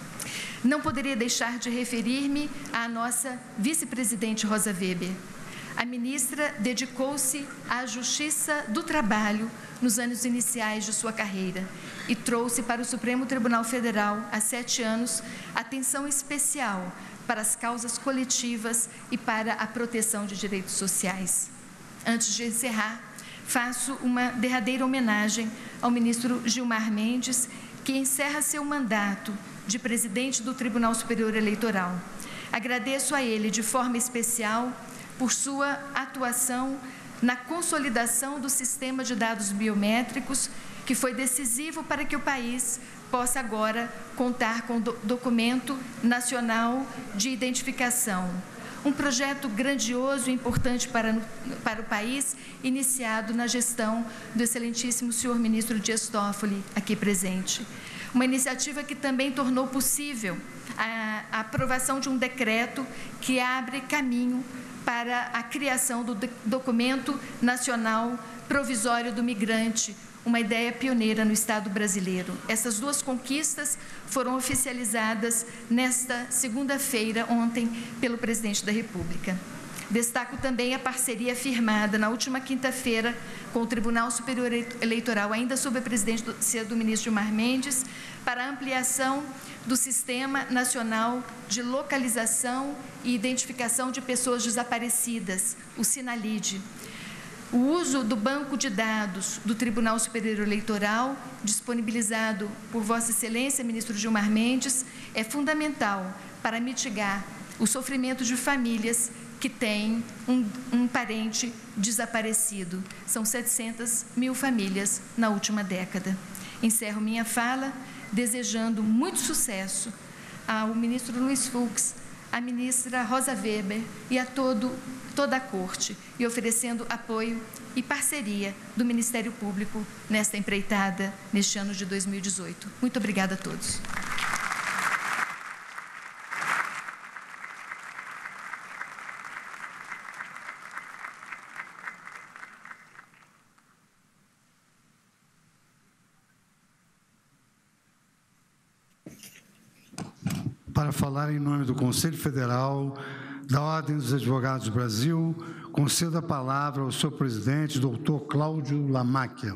Não poderia deixar de referir-me à nossa vice-presidente Rosa Weber. A ministra dedicou-se à justiça do trabalho nos anos iniciais de sua carreira e trouxe para o Supremo Tribunal Federal, há sete anos, atenção especial para as causas coletivas e para a proteção de direitos sociais. Antes de encerrar, faço uma derradeira homenagem ao ministro Gilmar Mendes, que encerra seu mandato de presidente do Tribunal Superior Eleitoral. Agradeço a ele de forma especial por sua atuação na consolidação do sistema de dados biométricos, que foi decisivo para que o país possa agora contar com o Documento Nacional de Identificação. Um projeto grandioso e importante para, para o país, iniciado na gestão do excelentíssimo senhor ministro Dias Toffoli, aqui presente. Uma iniciativa que também tornou possível a, a aprovação de um decreto que abre caminho para a criação do Documento Nacional Provisório do Migrante, uma ideia pioneira no Estado brasileiro. Essas duas conquistas foram oficializadas nesta segunda-feira, ontem, pelo presidente da República. Destaco também a parceria firmada na última quinta-feira com o Tribunal Superior Eleitoral, ainda sob a presidência do ministro Gilmar Mendes, para a ampliação do Sistema Nacional de Localização e Identificação de Pessoas Desaparecidas, o SINALIDE. O uso do banco de dados do Tribunal Superior Eleitoral, disponibilizado por Vossa Excelência, ministro Gilmar Mendes, é fundamental para mitigar o sofrimento de famílias que têm um, um parente desaparecido. São setecentas mil famílias na última década. Encerro minha fala desejando muito sucesso ao ministro Luiz Fux, à ministra Rosa Weber e a todo, toda a Corte, e oferecendo apoio e parceria do Ministério Público nesta empreitada, neste ano de dois mil e dezoito. Muito obrigada a todos. Para falar em nome do Conselho Federal da Ordem dos Advogados do Brasil, concedo a palavra ao senhor presidente, doutor Cláudio Lamáquia.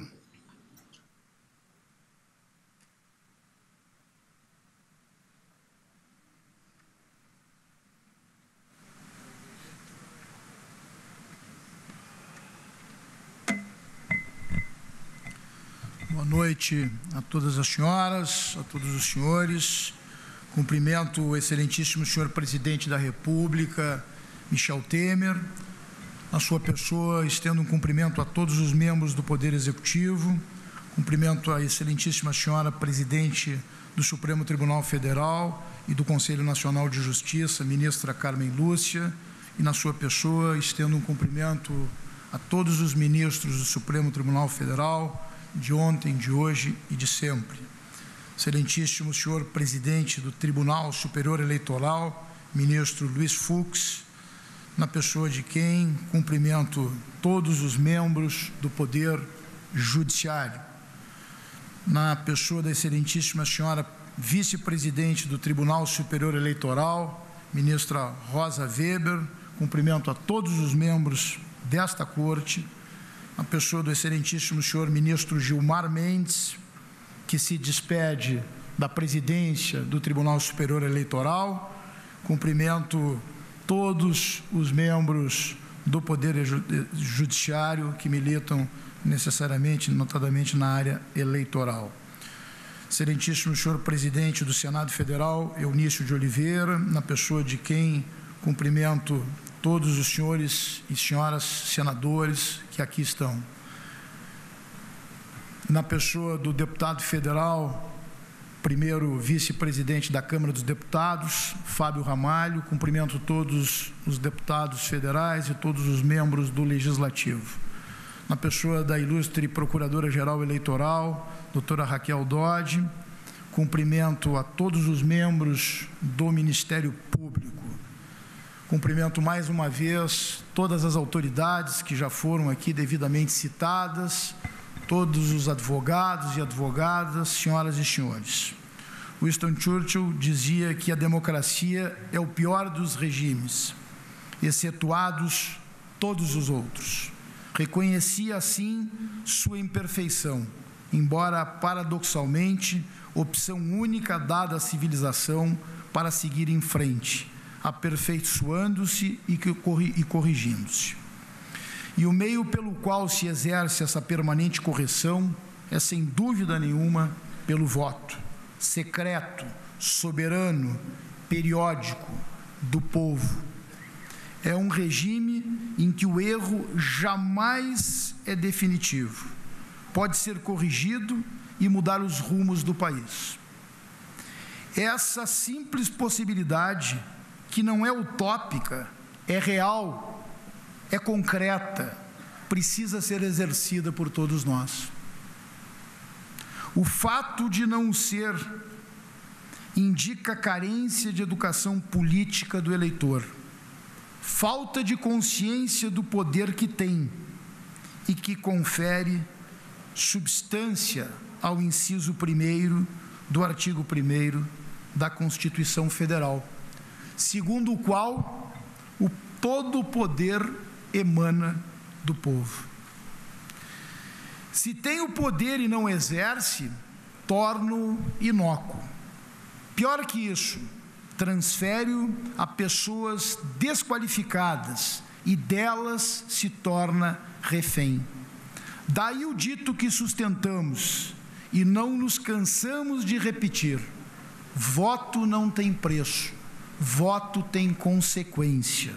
Boa noite a todas as senhoras, a todos os senhores. Cumprimento o excelentíssimo senhor presidente da República, Michel Temer. Na sua pessoa, estendo um cumprimento a todos os membros do Poder Executivo. Cumprimento a excelentíssima senhora presidente do Supremo Tribunal Federal e do Conselho Nacional de Justiça, ministra Carmen Lúcia. E na sua pessoa, estendo um cumprimento a todos os ministros do Supremo Tribunal Federal, de ontem, de hoje e de sempre. Excelentíssimo senhor presidente do Tribunal Superior Eleitoral, ministro Luiz Fux, na pessoa de quem cumprimento todos os membros do Poder Judiciário, na pessoa da excelentíssima senhora vice-presidente do Tribunal Superior Eleitoral, ministra Rosa Weber, cumprimento a todos os membros desta Corte, na pessoa do excelentíssimo senhor ministro Gilmar Mendes, que se despede da presidência do Tribunal Superior Eleitoral. Cumprimento todos os membros do Poder Judiciário que militam necessariamente, notadamente na área eleitoral. Excelentíssimo senhor presidente do Senado Federal, Eunício de Oliveira, na pessoa de quem cumprimento todos os senhores e senhoras senadores que aqui estão. Na pessoa do deputado federal, primeiro vice-presidente da Câmara dos Deputados, Fábio Ramalho, cumprimento todos os deputados federais e todos os membros do Legislativo. Na pessoa da ilustre Procuradora-Geral Eleitoral, doutora Raquel Dodge, cumprimento a todos os membros do Ministério Público. Cumprimento mais uma vez todas as autoridades que já foram aqui devidamente citadas, todos os advogados e advogadas, senhoras e senhores. Winston Churchill dizia que a democracia é o pior dos regimes, excetuados todos os outros. Reconhecia, assim, sua imperfeição, embora, paradoxalmente, opção única dada à civilização para seguir em frente, aperfeiçoando-se e corrigindo-se. E o meio pelo qual se exerce essa permanente correção é, sem dúvida nenhuma, pelo voto, secreto, soberano, periódico, do povo. É um regime em que o erro jamais é definitivo. Pode ser corrigido e mudar os rumos do país. Essa simples possibilidade, que não é utópica, é real, é concreta, precisa ser exercida por todos nós. O fato de não ser indica carência de educação política do eleitor, falta de consciência do poder que tem e que confere substância ao inciso primeiro do artigo primeiro da Constituição Federal, segundo o qual o todo o poder emana do povo. Se tem o poder e não exerce, torna-o inócuo. Pior que isso, transfere-o a pessoas desqualificadas e delas se torna refém. Daí o dito que sustentamos e não nos cansamos de repetir: voto não tem preço, voto tem consequência.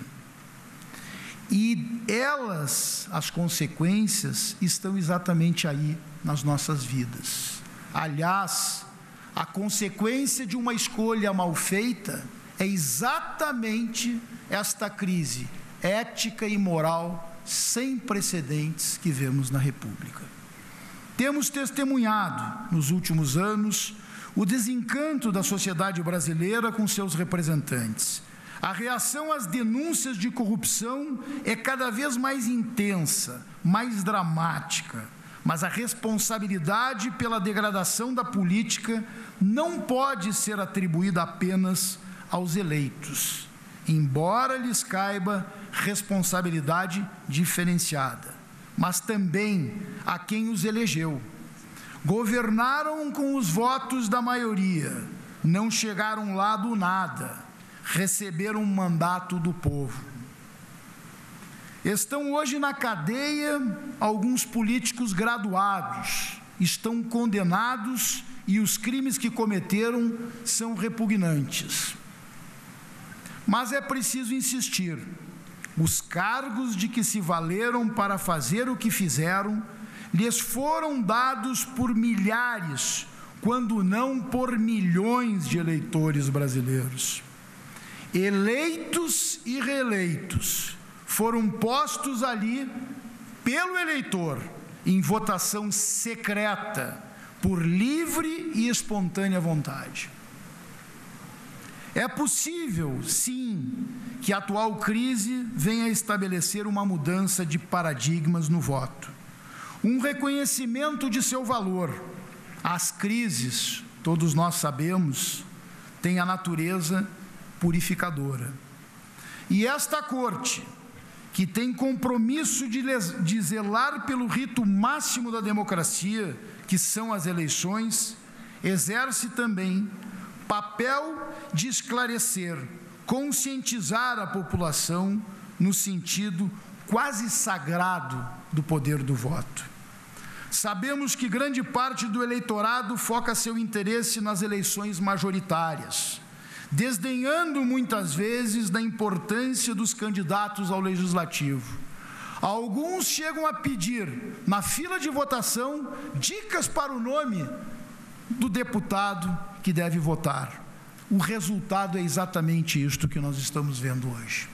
E elas, as consequências, estão exatamente aí nas nossas vidas. Aliás, a consequência de uma escolha mal feita é exatamente esta crise ética e moral sem precedentes que vemos na República. Temos testemunhado, nos últimos anos, o desencanto da sociedade brasileira com seus representantes. A reação às denúncias de corrupção é cada vez mais intensa, mais dramática, mas a responsabilidade pela degradação da política não pode ser atribuída apenas aos eleitos, embora lhes caiba responsabilidade diferenciada, mas também a quem os elegeu. Governaram com os votos da maioria, não chegaram lá do nada, receberam um mandato do povo. Estão hoje na cadeia alguns políticos graduados, estão condenados e os crimes que cometeram são repugnantes. Mas é preciso insistir: os cargos de que se valeram para fazer o que fizeram lhes foram dados por milhares, quando não por milhões de eleitores brasileiros. Eleitos e reeleitos foram postos ali pelo eleitor em votação secreta, por livre e espontânea vontade. É possível, sim, que a atual crise venha a estabelecer uma mudança de paradigmas no voto, um reconhecimento de seu valor. As crises, todos nós sabemos, têm a natureza purificadora. E esta corte, que tem compromisso de, de zelar pelo rito máximo da democracia, que são as eleições, exerce também papel de esclarecer, conscientizar a população no sentido quase sagrado do poder do voto. Sabemos que grande parte do eleitorado foca seu interesse nas eleições majoritárias, desdenhando muitas vezes da importância dos candidatos ao legislativo. Alguns chegam a pedir, na fila de votação, dicas para o nome do deputado que deve votar. O resultado é exatamente isto que nós estamos vendo hoje.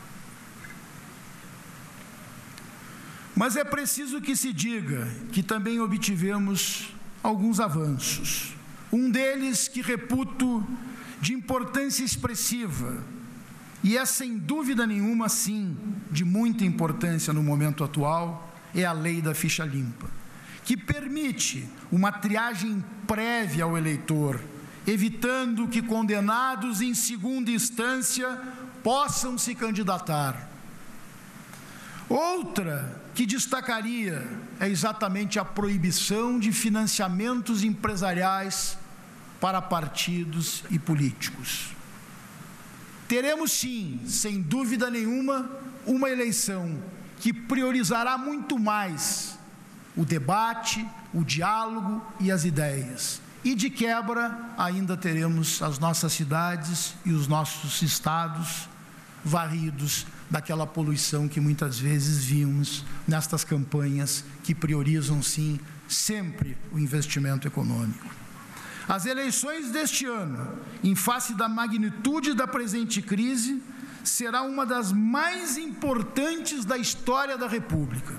Mas é preciso que se diga que também obtivemos alguns avanços. Um deles que reputo de importância expressiva, e é sem dúvida nenhuma, sim, de muita importância no momento atual, é a lei da ficha limpa, que permite uma triagem prévia ao eleitor, evitando que condenados em segunda instância possam se candidatar. Outra que destacaria é exatamente a proibição de financiamentos empresariais para partidos e políticos. Teremos sim, sem dúvida nenhuma, uma eleição que priorizará muito mais o debate, o diálogo e as ideias. E de quebra, ainda teremos as nossas cidades e os nossos estados varridos daquela poluição que muitas vezes vimos nestas campanhas que priorizam, sim, sempre o investimento econômico. As eleições deste ano, em face da magnitude da presente crise, será uma das mais importantes da história da República.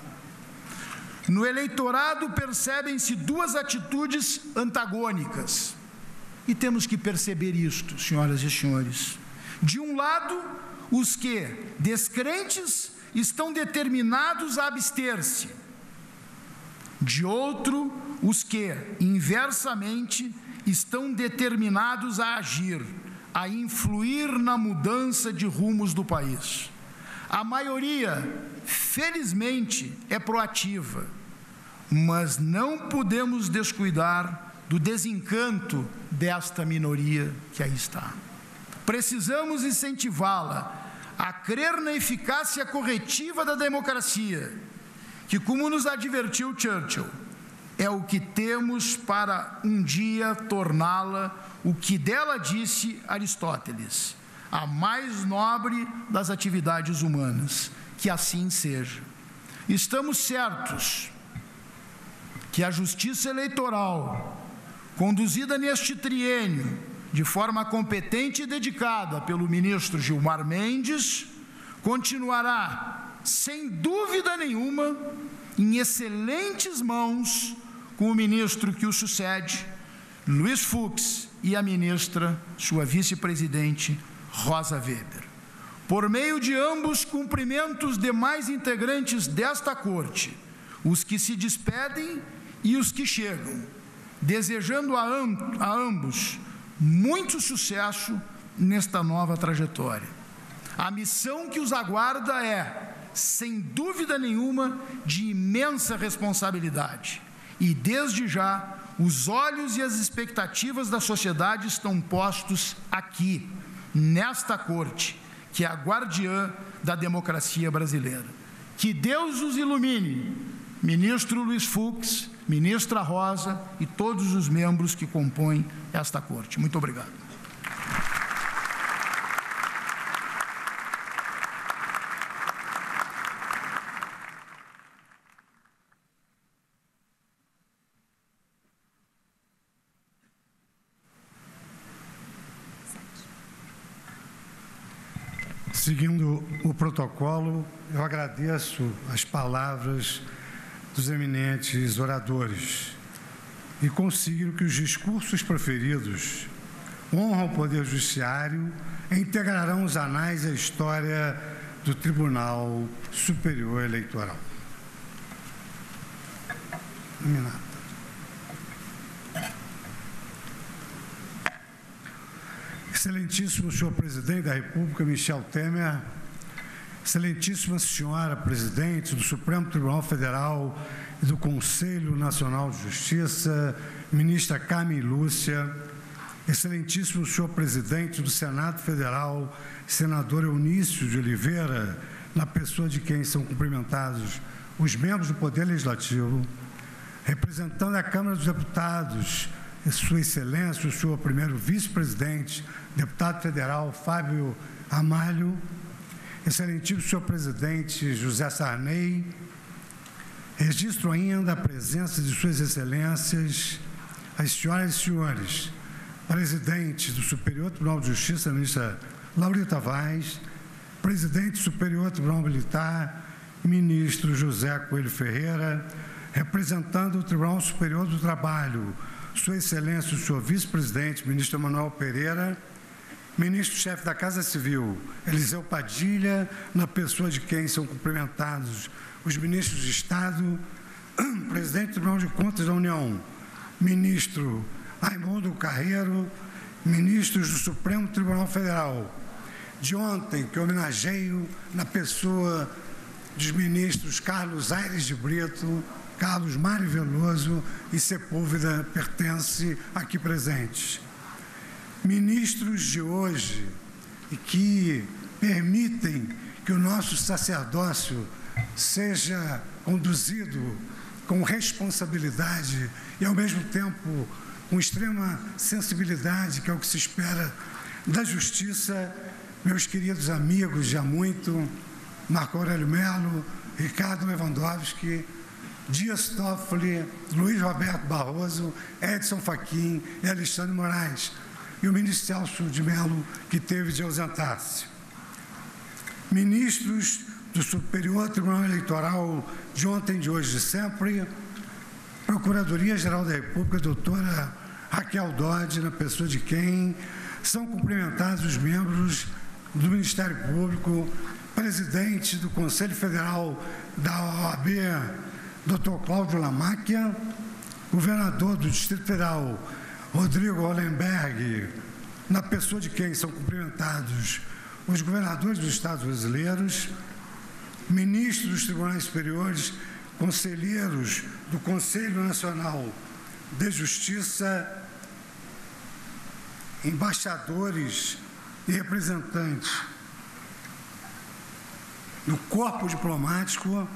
No eleitorado percebem-se duas atitudes antagônicas. E temos que perceber isto, senhoras e senhores. De um lado, os que, descrentes, estão determinados a abster-se. De outro, os que, inversamente, estão determinados a agir, a influir na mudança de rumos do país. A maioria, felizmente, é proativa, mas não podemos descuidar do desencanto desta minoria que aí está. Precisamos incentivá-la a crer na eficácia corretiva da democracia, que, como nos advertiu Churchill, é o que temos para um dia torná-la o que dela disse Aristóteles, a mais nobre das atividades humanas. Que assim seja. Estamos certos que a justiça eleitoral, conduzida neste triênio de forma competente e dedicada pelo ministro Gilmar Mendes, continuará, sem dúvida nenhuma, em excelentes mãos com o ministro que o sucede, Luiz Fux, e a ministra, sua vice-presidente, Rosa Weber. Por meio de ambos, cumprimento os demais integrantes desta corte, os que se despedem e os que chegam, desejando a, amb a ambos muito sucesso nesta nova trajetória. A missão que os aguarda é, sem dúvida nenhuma, de imensa responsabilidade. E, desde já, os olhos e as expectativas da sociedade estão postos aqui, nesta corte, que é a guardiã da democracia brasileira. Que Deus os ilumine, ministro Luiz Fux, ministra Rosa e todos os membros que compõem esta corte. Muito obrigado. Seguindo o protocolo, eu agradeço as palavras dos eminentes oradores e considero que os discursos proferidos honram o Poder Judiciário e integrarão os anais da história do Tribunal Superior Eleitoral. Nominado. Excelentíssimo senhor Presidente da República, Michel Temer, Excelentíssima senhora Presidente do Supremo Tribunal Federal e do Conselho Nacional de Justiça, Ministra Carmen Lúcia, Excelentíssimo senhor Presidente do Senado Federal, Senador Eunício de Oliveira, na pessoa de quem são cumprimentados os membros do Poder Legislativo, representando a Câmara dos Deputados, Sua Excelência, o senhor primeiro vice-presidente, deputado federal Fábio Amalho, excelentíssimo senhor presidente José Sarney, registro ainda a presença de suas excelências, as senhoras e senhores, presidente do Superior Tribunal de Justiça, ministra Laurita Vaz, presidente do Superior Tribunal Militar, ministro José Coelho Ferreira, representando o Tribunal Superior do Trabalho, Sua Excelência, o senhor vice-presidente, ministro Emanuel Pereira, ministro-chefe da Casa Civil, Eliseu Padilha, na pessoa de quem são cumprimentados os ministros de Estado, presidente do Tribunal de Contas da União, ministro Raimundo Carreiro, ministros do Supremo Tribunal Federal, de ontem, que homenageio na pessoa dos ministros Carlos Aires de Brito, Carlos Mário Veloso e Sepúlveda Pertence, aqui presentes. Ministros de hoje e que permitem que o nosso sacerdócio seja conduzido com responsabilidade e, ao mesmo tempo, com extrema sensibilidade, que é o que se espera da Justiça, meus queridos amigos já muito, Marco Aurélio Melo, Ricardo Lewandowski, Dias Toffoli, Luiz Roberto Barroso, Edson Fachin e Alexandre Moraes, e o ministro Celso de Mello, que teve de ausentar-se. Ministros do Superior Tribunal Eleitoral de ontem, de hoje e de sempre, Procuradoria-Geral da República, doutora Raquel Dodge, na pessoa de quem são cumprimentados os membros do Ministério Público, presidente do Conselho Federal da O A B, doutor Cláudio Lamáquia, governador do Distrito Federal, Rodrigo Hollenberg, na pessoa de quem são cumprimentados os governadores dos Estados brasileiros, ministros dos Tribunais Superiores, conselheiros do Conselho Nacional de Justiça, embaixadores e representantes do corpo diplomático,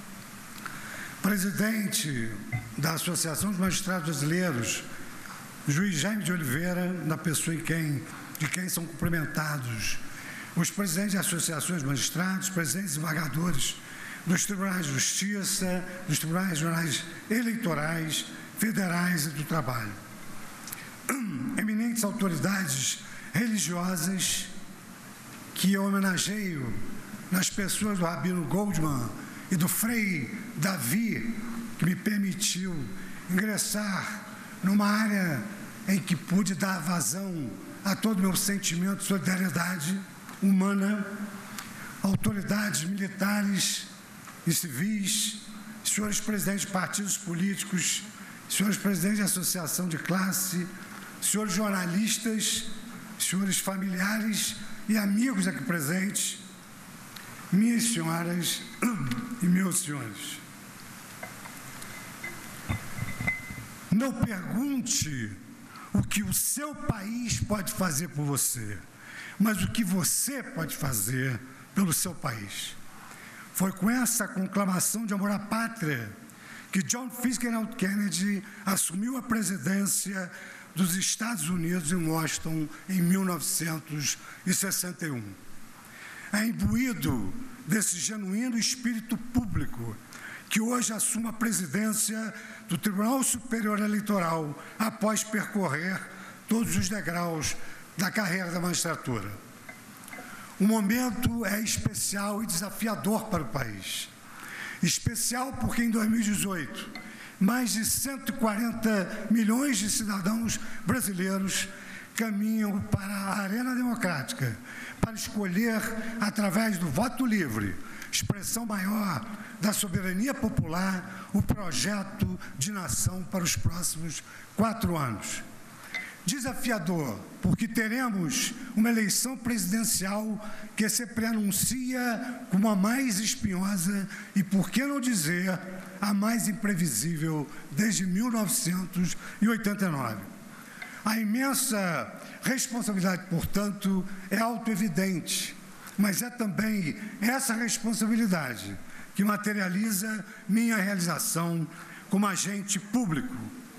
presidente da Associação dos Magistrados Brasileiros, juiz Jaime de Oliveira, na pessoa em quem, de quem são cumprimentados os presidentes de associações de magistrados, presidentes e desembargadores dos tribunais de justiça, dos tribunais regionais eleitorais, federais e do trabalho. Eminentes autoridades religiosas que eu homenageio nas pessoas do Rabino Goldman e do Frei Davi, que me permitiu ingressar numa área em que pude dar vazão a todo o meu sentimento de solidariedade humana, autoridades militares e civis, senhores presidentes de partidos políticos, senhores presidentes de associação de classe, senhores jornalistas, senhores familiares e amigos aqui presentes, minhas senhoras e meus senhores. Não pergunte o que o seu país pode fazer por você, mas o que você pode fazer pelo seu país. Foi com essa conclamação de amor à pátria que John Fitzgerald Kennedy assumiu a presidência dos Estados Unidos em Washington em mil novecentos e sessenta e um. É imbuído desse genuíno espírito público que hoje assume a presidência do Tribunal Superior Eleitoral após percorrer todos os degraus da carreira da magistratura. O momento é especial e desafiador para o país. Especial porque em dois mil e dezoito, mais de cento e quarenta milhões de cidadãos brasileiros caminham para a arena democrática para escolher, através do voto livre, expressão maior da soberania popular, o projeto de nação para os próximos quatro anos. Desafiador, porque teremos uma eleição presidencial que se preanuncia como a mais espinhosa e, por que não dizer, a mais imprevisível desde mil novecentos e oitenta e nove. A imensa responsabilidade, portanto, é autoevidente, mas é também essa responsabilidade que materializa minha realização como agente público.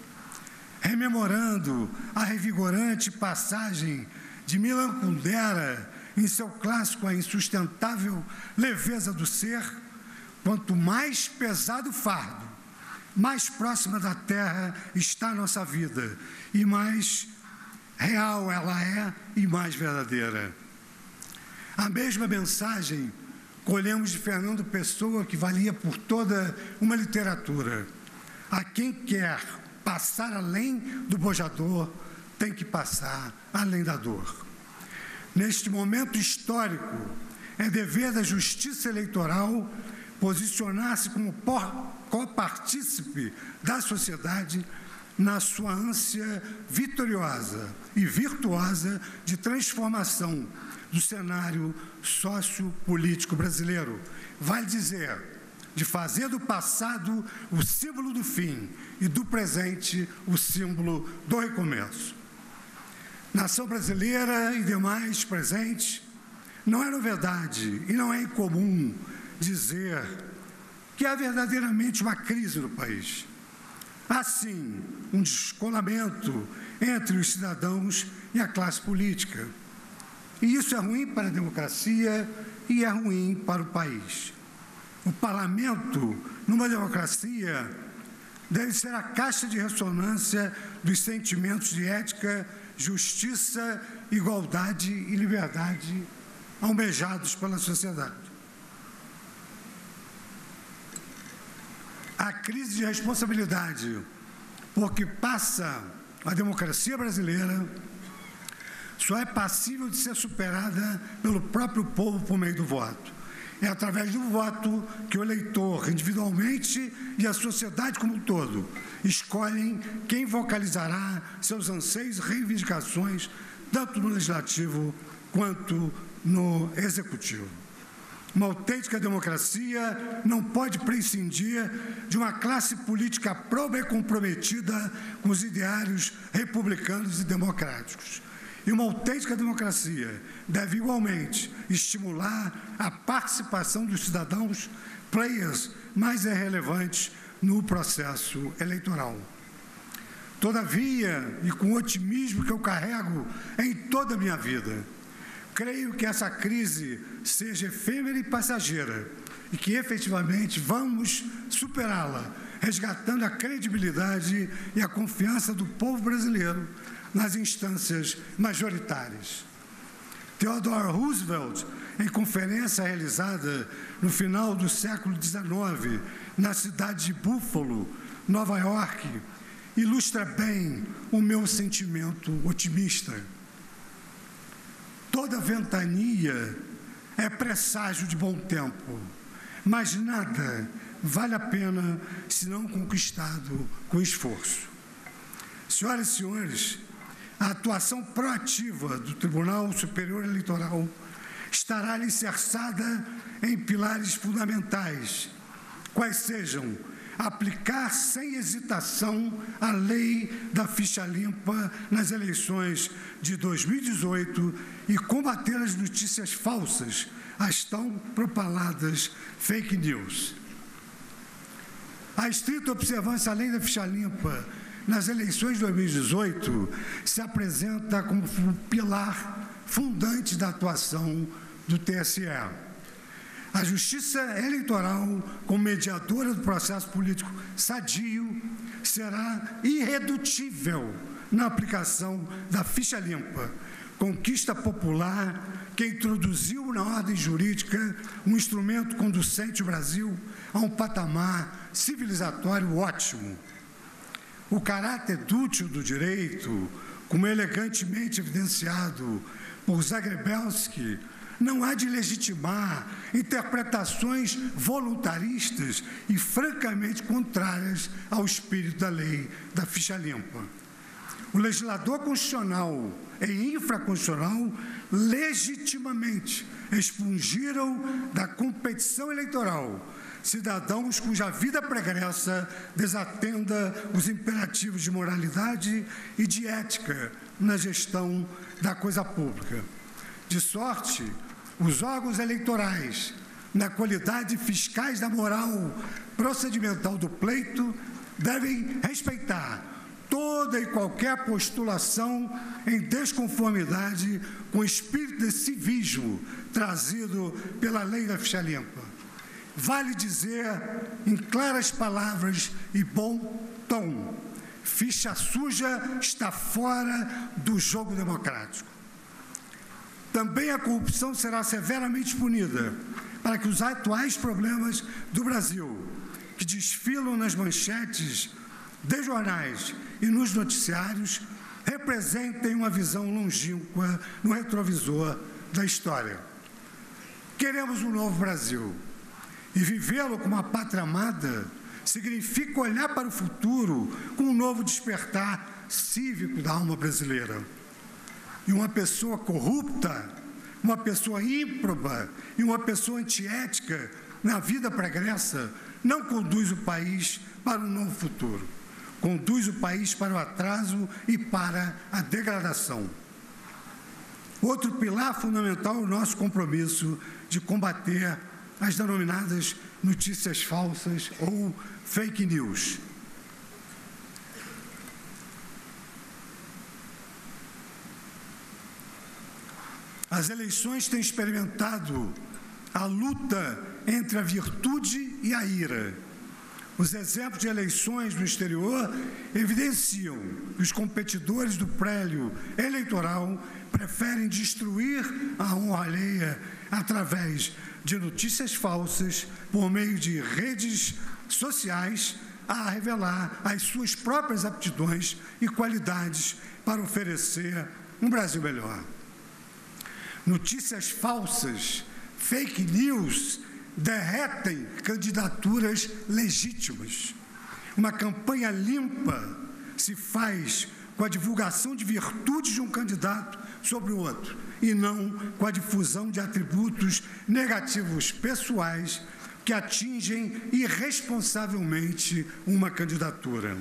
Rememorando a revigorante passagem de Milan Kundera em seu clássico A Insustentável Leveza do Ser, quanto mais pesado o fardo, mais próxima da terra está a nossa vida, e mais real ela é e mais verdadeira. A mesma mensagem colhemos de Fernando Pessoa, que valia por toda uma literatura. A quem quer passar além do bojador, tem que passar além da dor. Neste momento histórico, é dever da Justiça Eleitoral posicionar-se como copartícipe da sociedade na sua ânsia vitoriosa e virtuosa de transformação do cenário sociopolítico brasileiro. Vale dizer, de fazer do passado o símbolo do fim e do presente o símbolo do recomeço. Nação brasileira e demais presentes, não é novidade e não é incomum dizer que há verdadeiramente uma crise no país. Há, sim, um descolamento entre os cidadãos e a classe política. E isso é ruim para a democracia e é ruim para o país. O parlamento, numa democracia, deve ser a caixa de ressonância dos sentimentos de ética, justiça, igualdade e liberdade almejados pela sociedade. A crise de responsabilidade por que passa a democracia brasileira só é passível de ser superada pelo próprio povo por meio do voto. É através do voto que o eleitor, individualmente, e a sociedade como um todo, escolhem quem vocalizará seus anseios e reivindicações, tanto no legislativo quanto no executivo. Uma autêntica democracia não pode prescindir de uma classe política própria e comprometida com os ideários republicanos e democráticos. E uma autêntica democracia deve igualmente estimular a participação dos cidadãos, players mais relevantes no processo eleitoral. Todavia, e com o otimismo que eu carrego em toda a minha vida, creio que essa crise seja efêmera e passageira e que efetivamente vamos superá-la, resgatando a credibilidade e a confiança do povo brasileiro nas instâncias majoritárias. Theodore Roosevelt, em conferência realizada no final do século dezenove, na cidade de Buffalo, Nova York, ilustra bem o meu sentimento otimista. Toda ventania é presságio de bom tempo, mas nada vale a pena se não conquistado com esforço. Senhoras e senhores, a atuação proativa do Tribunal Superior Eleitoral estará alicerçada em pilares fundamentais, quais sejam aplicar sem hesitação a lei da ficha limpa nas eleições de dois mil e dezoito e combater as notícias falsas, as tão propaladas fake news. A estrita observância à lei da ficha limpa nas eleições de dois mil e dezoito se apresenta como um pilar fundante da atuação do T S E. A Justiça Eleitoral, como mediadora do processo político sadio, será irredutível na aplicação da ficha limpa, conquista popular que introduziu na ordem jurídica um instrumento conducente o Brasil a um patamar civilizatório ótimo. O caráter dútil do direito, como elegantemente evidenciado por Zagrebelsky, não há de legitimar interpretações voluntaristas e francamente contrárias ao espírito da lei da ficha limpa. O legislador constitucional e infraconstitucional legitimamente expungiram da competição eleitoral cidadãos cuja vida pregressa desatenda os imperativos de moralidade e de ética na gestão da coisa pública. De sorte, os órgãos eleitorais, na qualidade fiscais da moral procedimental do pleito, devem respeitar toda e qualquer postulação em desconformidade com o espírito de civismo trazido pela lei da ficha limpa. Vale dizer, em claras palavras e bom tom, ficha suja está fora do jogo democrático. Também a corrupção será severamente punida para que os atuais problemas do Brasil, que desfilam nas manchetes de jornais e nos noticiários, representem uma visão longínqua no retrovisor da história. Queremos um novo Brasil, e vivê-lo como uma pátria amada significa olhar para o futuro com um novo despertar cívico da alma brasileira. E uma pessoa corrupta uma pessoa ímproba e uma pessoa antiética na vida pregressa não conduz o país para um novo futuro. Conduz o país para o atraso e para a degradação. Outro pilar fundamental é o nosso compromisso de combater as denominadas notícias falsas ou fake news. As eleições têm experimentado a luta entre a virtude e a ira. Os exemplos de eleições no exterior evidenciam que os competidores do prélio eleitoral preferem destruir a honra alheia através de notícias falsas por meio de redes sociais a revelar as suas próprias aptidões e qualidades para oferecer um Brasil melhor. Notícias falsas, fake news, derretem candidaturas legítimas. Uma campanha limpa se faz com a divulgação de virtudes de um candidato sobre o outro, e não com a difusão de atributos negativos pessoais que atingem irresponsavelmente uma candidatura.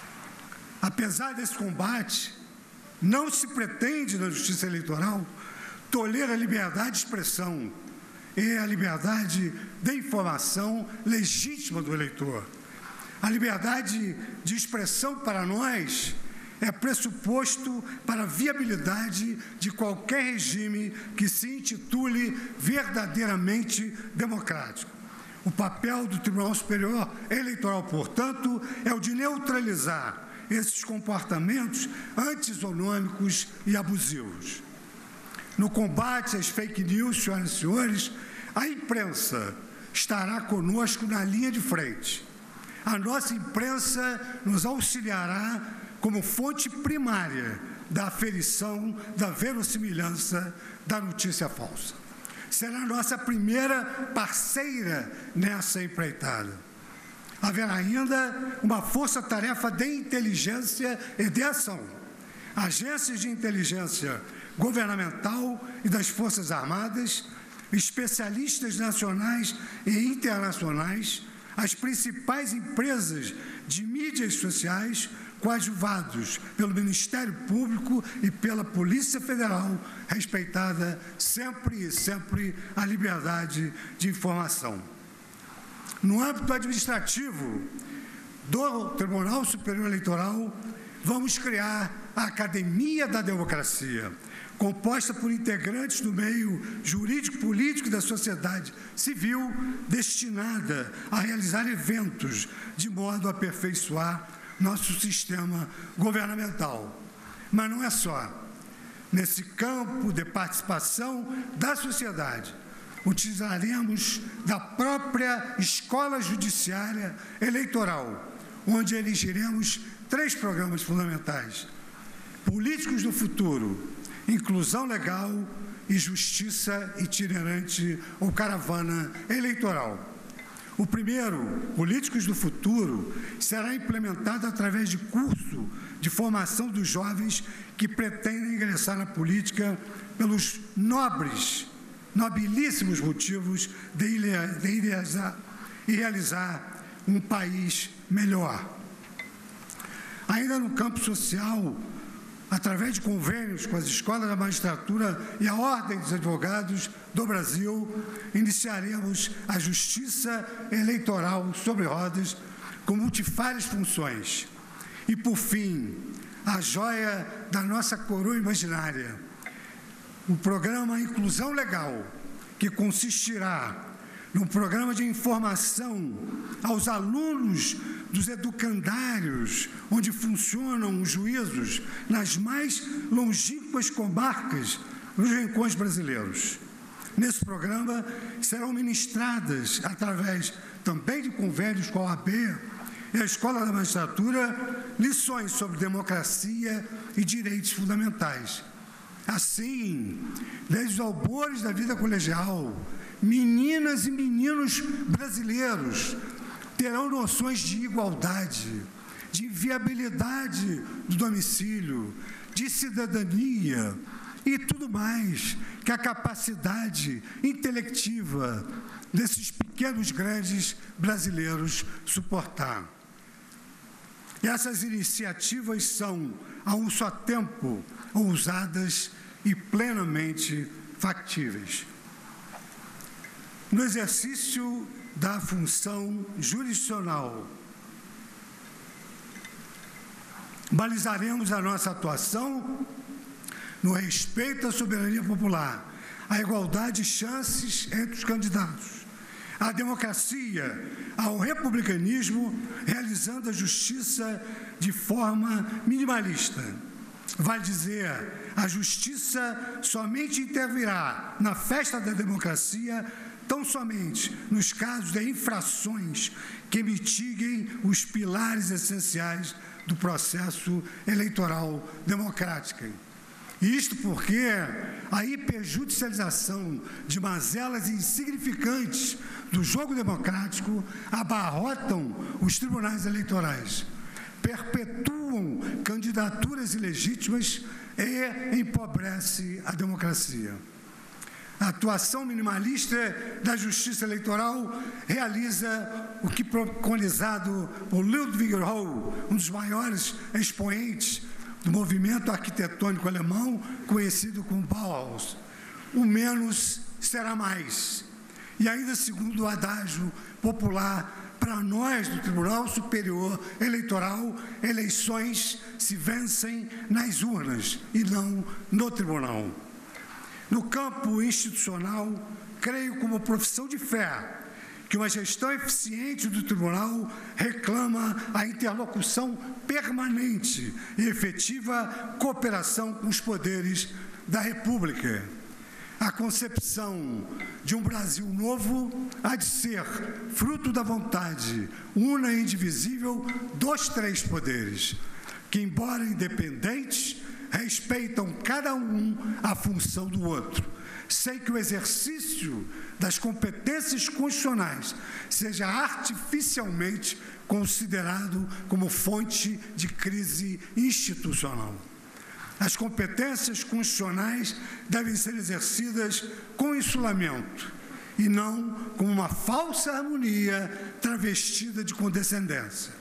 Apesar desse combate, não se pretende na justiça eleitoral tolerar a liberdade de expressão e a liberdade de informação legítima do eleitor. A liberdade de expressão para nós é pressuposto para a viabilidade de qualquer regime que se intitule verdadeiramente democrático. O papel do Tribunal Superior Eleitoral, portanto, é o de neutralizar esses comportamentos antisonômicos e abusivos. No combate às fake news, senhoras e senhores, a imprensa estará conosco na linha de frente. A nossa imprensa nos auxiliará como fonte primária da aferição da verossimilhança da notícia falsa. Será a nossa primeira parceira nessa empreitada. Haverá ainda uma força-tarefa de inteligência e de ação. Agências de inteligência governamental e das Forças Armadas, especialistas nacionais e internacionais, as principais empresas de mídias sociais, coadjuvados pelo Ministério Público e pela Polícia Federal, respeitada sempre e sempre a liberdade de informação. No âmbito administrativo do Tribunal Superior Eleitoral, vamos criar a Academia da Democracia, composta por integrantes do meio jurídico-político e da sociedade civil, destinada a realizar eventos de modo a aperfeiçoar nosso sistema governamental. Mas não é só. Nesse campo de participação da sociedade, utilizaremos da própria Escola Judiciária Eleitoral, onde elegeremos três programas fundamentais: Políticos do Futuro, Inclusão Legal e Justiça Itinerante ou Caravana Eleitoral. O primeiro, Políticos do Futuro, será implementado através de curso de formação dos jovens que pretendem ingressar na política pelos nobres, nobilíssimos motivos de idealizar e realizar um país melhor. Ainda no campo social, através de convênios com as escolas da magistratura e a Ordem dos Advogados do Brasil, iniciaremos a Justiça Eleitoral sobre rodas com multifárias funções. E, por fim, a joia da nossa coroa imaginária, o programa Inclusão Legal, que consistirá num programa de informação aos alunos dos educandários, onde funcionam os juízos nas mais longínquas comarcas dos rincões brasileiros. Nesse programa serão ministradas, através também de convênios com a O A B e a Escola da Magistratura, lições sobre democracia e direitos fundamentais. Assim, desde os albores da vida colegial, meninas e meninos brasileiros terão noções de igualdade, de inviabilidade do domicílio, de cidadania e tudo mais que a capacidade intelectiva desses pequenos grandes brasileiros suportar. Essas iniciativas são, a um só tempo, ousadas e plenamente factíveis. No exercício da função jurisdicional, balizaremos a nossa atuação no respeito à soberania popular, à igualdade de chances entre os candidatos, à democracia, ao republicanismo, realizando a justiça de forma minimalista. Vale dizer, a justiça somente intervirá na festa da democracia tão somente nos casos de infrações que mitiguem os pilares essenciais do processo eleitoral democrático. Isto porque a hiperjudicialização de mazelas insignificantes do jogo democrático abarrotam os tribunais eleitorais, perpetuam candidaturas ilegítimas e empobrece a democracia. A atuação minimalista da justiça eleitoral realiza o que preconizado por Ludwig Erhard, um dos maiores expoentes do movimento arquitetônico alemão, conhecido como Bauhaus. O menos será mais. E ainda segundo o adágio popular, para nós do Tribunal Superior Eleitoral, eleições se vencem nas urnas e não no tribunal. No campo institucional, creio como profissão de fé que uma gestão eficiente do tribunal reclama a interlocução permanente e efetiva cooperação com os poderes da República. A concepção de um Brasil novo há de ser fruto da vontade una e indivisível dos três poderes, que, embora independentes, respeitam cada um a função do outro, sem que o exercício das competências constitucionais seja artificialmente considerado como fonte de crise institucional. As competências constitucionais devem ser exercidas com insulamento e não como uma falsa harmonia travestida de condescendência.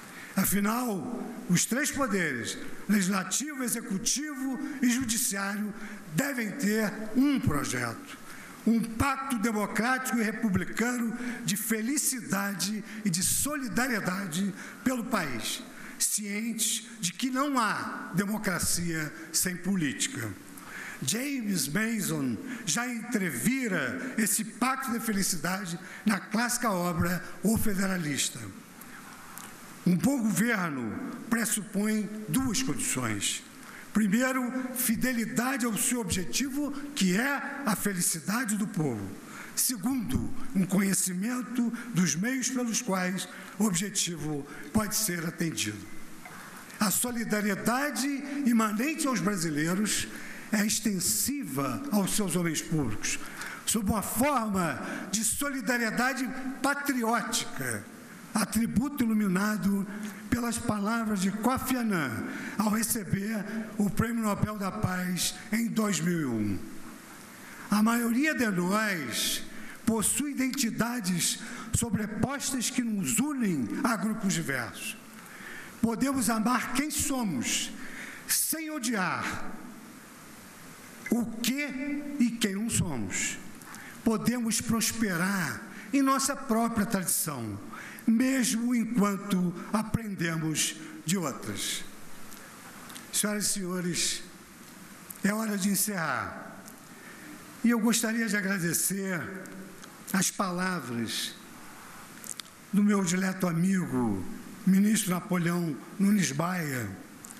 Afinal, os três poderes, legislativo, executivo e judiciário, devem ter um projeto, um pacto democrático e republicano de felicidade e de solidariedade pelo país, cientes de que não há democracia sem política. James Mason já entrevira esse pacto de felicidade na clássica obra O Federalista. Um bom governo pressupõe duas condições. Primeiro, fidelidade ao seu objetivo, que é a felicidade do povo. Segundo, um conhecimento dos meios pelos quais o objetivo pode ser atendido. A solidariedade imanente aos brasileiros é extensiva aos seus homens públicos, sob uma forma de solidariedade patriótica, atributo iluminado pelas palavras de Kofi Annan ao receber o Prêmio Nobel da Paz em dois mil e um. A maioria de nós possui identidades sobrepostas que nos unem a grupos diversos. Podemos amar quem somos, sem odiar o que e quem não somos. Podemos prosperar em nossa própria tradição, mesmo enquanto aprendemos de outras. Senhoras e senhores, é hora de encerrar. E eu gostaria de agradecer as palavras do meu dileto amigo, ministro Napoleão Nunes Baia,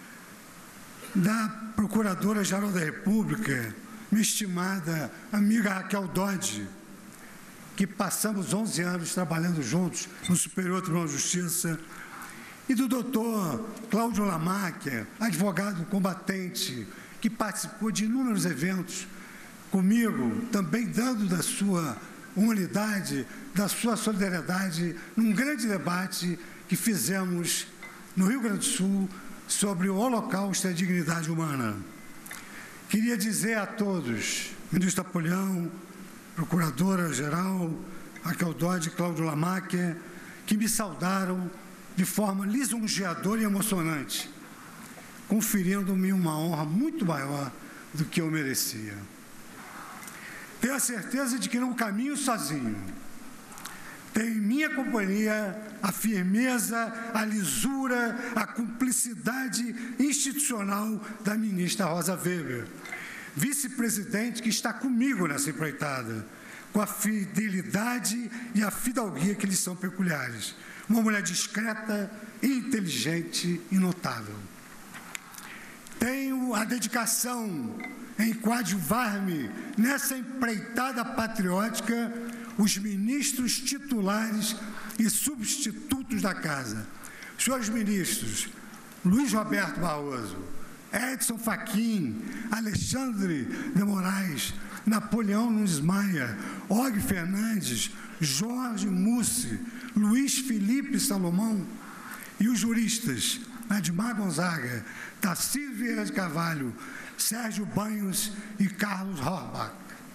da Procuradora-Geral da República, minha estimada amiga Raquel Dodge, que passamos onze anos trabalhando juntos no Superior Tribunal de Justiça, e do doutor Cláudio Lamáquia, advogado combatente, que participou de inúmeros eventos comigo, também dando da sua humanidade, da sua solidariedade, num grande debate que fizemos no Rio Grande do Sul sobre o Holocausto e a dignidade humana. Queria dizer a todos, ministro Apolião, procuradora-geral, Raquel Dodge, Cláudio Lamáquia, que me saudaram de forma lisonjeadora e emocionante, conferindo-me uma honra muito maior do que eu merecia. Tenho a certeza de que não caminho sozinho. Tenho em minha companhia a firmeza, a lisura, a cumplicidade institucional da ministra Rosa Weber, vice-presidente que está comigo nessa empreitada, com a fidelidade e a fidalguia que lhes são peculiares. Uma mulher discreta, inteligente e notável. Tenho a dedicação em coadjuvar-me nessa empreitada patriótica os ministros titulares e substitutos da Casa. Senhores ministros, Luiz Roberto Barroso, Edson Fachin, Alexandre de Moraes, Napoleão Nunes Maia, Og Fernandes, Jorge Mussi, Luiz Felipe Salomão e os juristas Admar Gonzaga, Tarcísio Vieira de Carvalho, Sérgio Banhos e Carlos Horbach.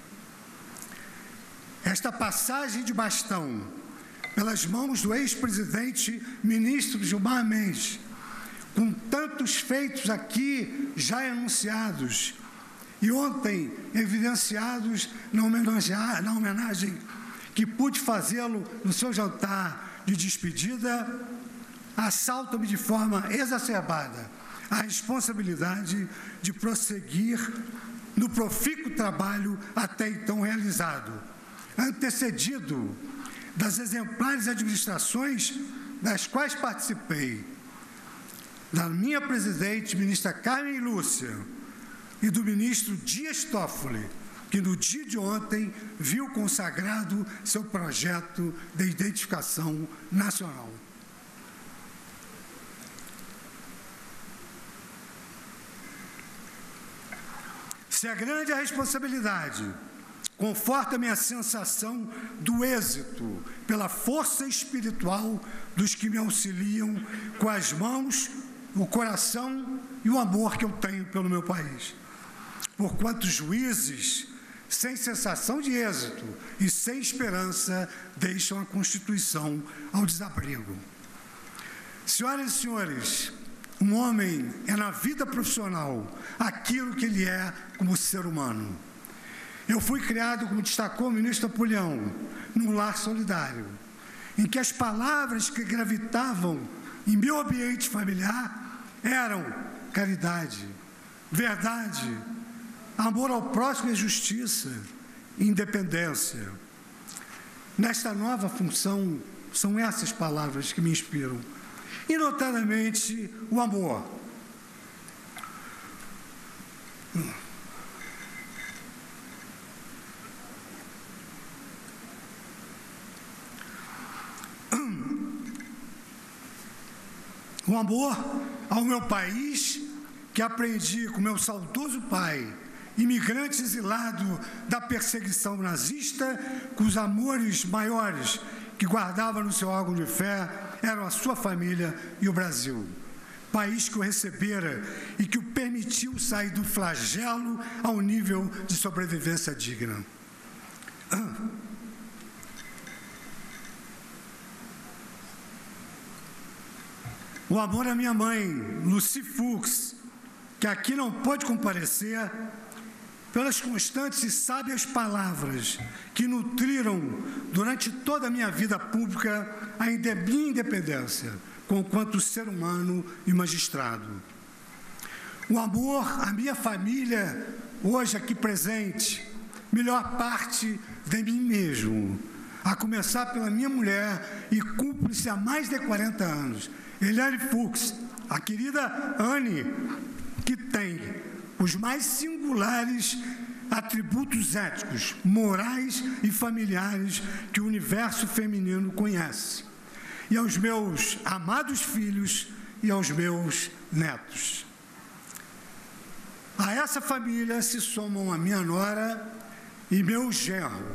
Esta passagem de bastão pelas mãos do ex-presidente ministro Gilmar Mendes, com tantos feitos aqui já enunciados e ontem evidenciados na homenagem, na homenagem que pude fazê-lo no seu jantar de despedida, assalta-me de forma exacerbada a responsabilidade de prosseguir no profícuo trabalho até então realizado, antecedido das exemplares administrações das quais participei, da minha presidente, ministra Carmen Lúcia, e do ministro Dias Toffoli, que no dia de ontem viu consagrado seu projeto de identificação nacional. Se a grande responsabilidade conforta-me a sensação do êxito pela força espiritual dos que me auxiliam com as mãos, o coração e o amor que eu tenho pelo meu país. Porquanto juízes, sem sensação de êxito e sem esperança, deixam a Constituição ao desabrigo. Senhoras e senhores, um homem é na vida profissional aquilo que ele é como ser humano. Eu fui criado, como destacou o ministro Apolião, num lar solidário, em que as palavras que gravitavam em meu ambiente familiar eram caridade, verdade, amor ao próximo e justiça, independência. Nesta nova função, são essas palavras que me inspiram. E, notadamente, o amor. O amor ao meu país, que aprendi com meu saudoso pai, imigrante exilado da perseguição nazista, cujos amores maiores que guardava no seu órgão de fé eram a sua família e o Brasil. País que o recebera e que o permitiu sair do flagelo ao nível de sobrevivência digna. O amor à minha mãe, Lucy Fux, que aqui não pôde comparecer, pelas constantes e sábias palavras que nutriram durante toda a minha vida pública a minha independência, conquanto ser humano e magistrado. O amor à minha família, hoje aqui presente, melhor parte de mim mesmo, a começar pela minha mulher e cúmplice há mais de quarenta anos, Eliane Fux, a querida Anne, que tem os mais singulares atributos éticos, morais e familiares que o universo feminino conhece. E aos meus amados filhos e aos meus netos. A essa família se somam a minha nora e meu genro.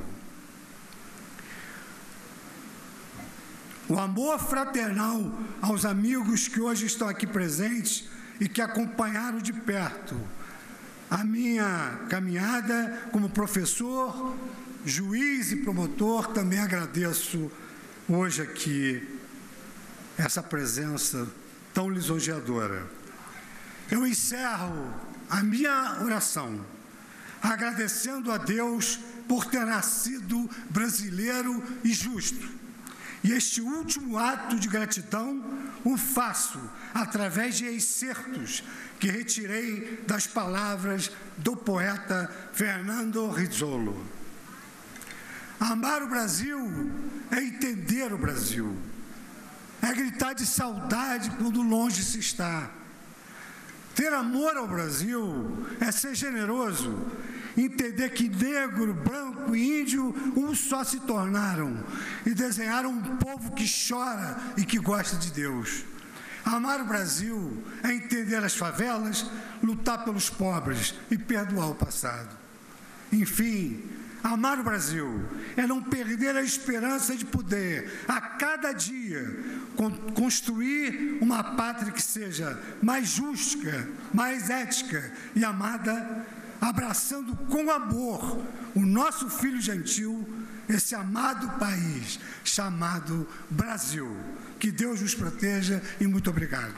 O amor fraternal aos amigos que hoje estão aqui presentes e que acompanharam de perto a minha caminhada como professor, juiz e promotor. Também agradeço hoje aqui essa presença tão lisonjeadora. Eu encerro a minha oração agradecendo a Deus por ter nascido brasileiro e justo. E este último ato de gratidão o faço através de excertos que retirei das palavras do poeta Fernando Rizzolo. Amar o Brasil é entender o Brasil, é gritar de saudade quando longe se está. Ter amor ao Brasil é ser generoso, entender que negro, branco e índio um só se tornaram e desenharam um povo que chora e que gosta de Deus. Amar o Brasil é entender as favelas, lutar pelos pobres e perdoar o passado. Enfim, amar o Brasil é não perder a esperança de poder, a cada dia, construir uma pátria que seja mais justa, mais ética e amada, abraçando com amor o nosso filho gentil, esse amado país chamado Brasil. Que Deus nos proteja e muito obrigado.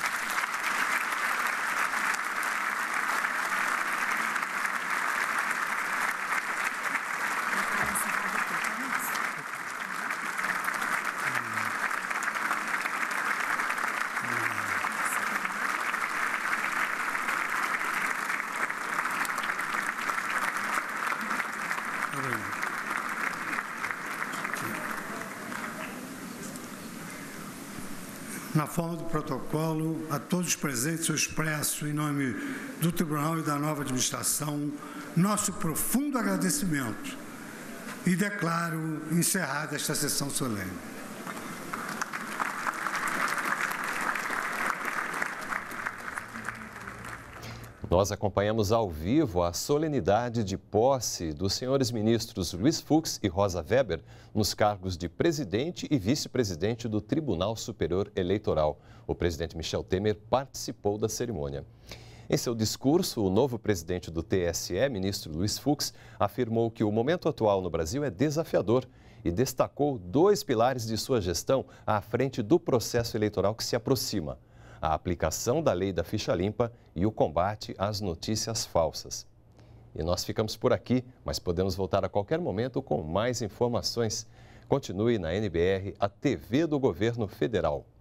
Na forma do protocolo, a todos os presentes eu expresso, em nome do Tribunal e da nova administração, nosso profundo agradecimento e declaro encerrada esta sessão solene. Nós acompanhamos ao vivo a solenidade de posse dos senhores ministros Luiz Fux e Rosa Weber nos cargos de presidente e vice-presidente do Tribunal Superior Eleitoral. O presidente Michel Temer participou da cerimônia. Em seu discurso, o novo presidente do T S E, ministro Luiz Fux, afirmou que o momento atual no Brasil é desafiador e destacou dois pilares de sua gestão à frente do processo eleitoral que se aproxima: a aplicação da lei da ficha limpa e o combate às notícias falsas. E nós ficamos por aqui, mas podemos voltar a qualquer momento com mais informações. Continue na N B R, a T V do Governo Federal.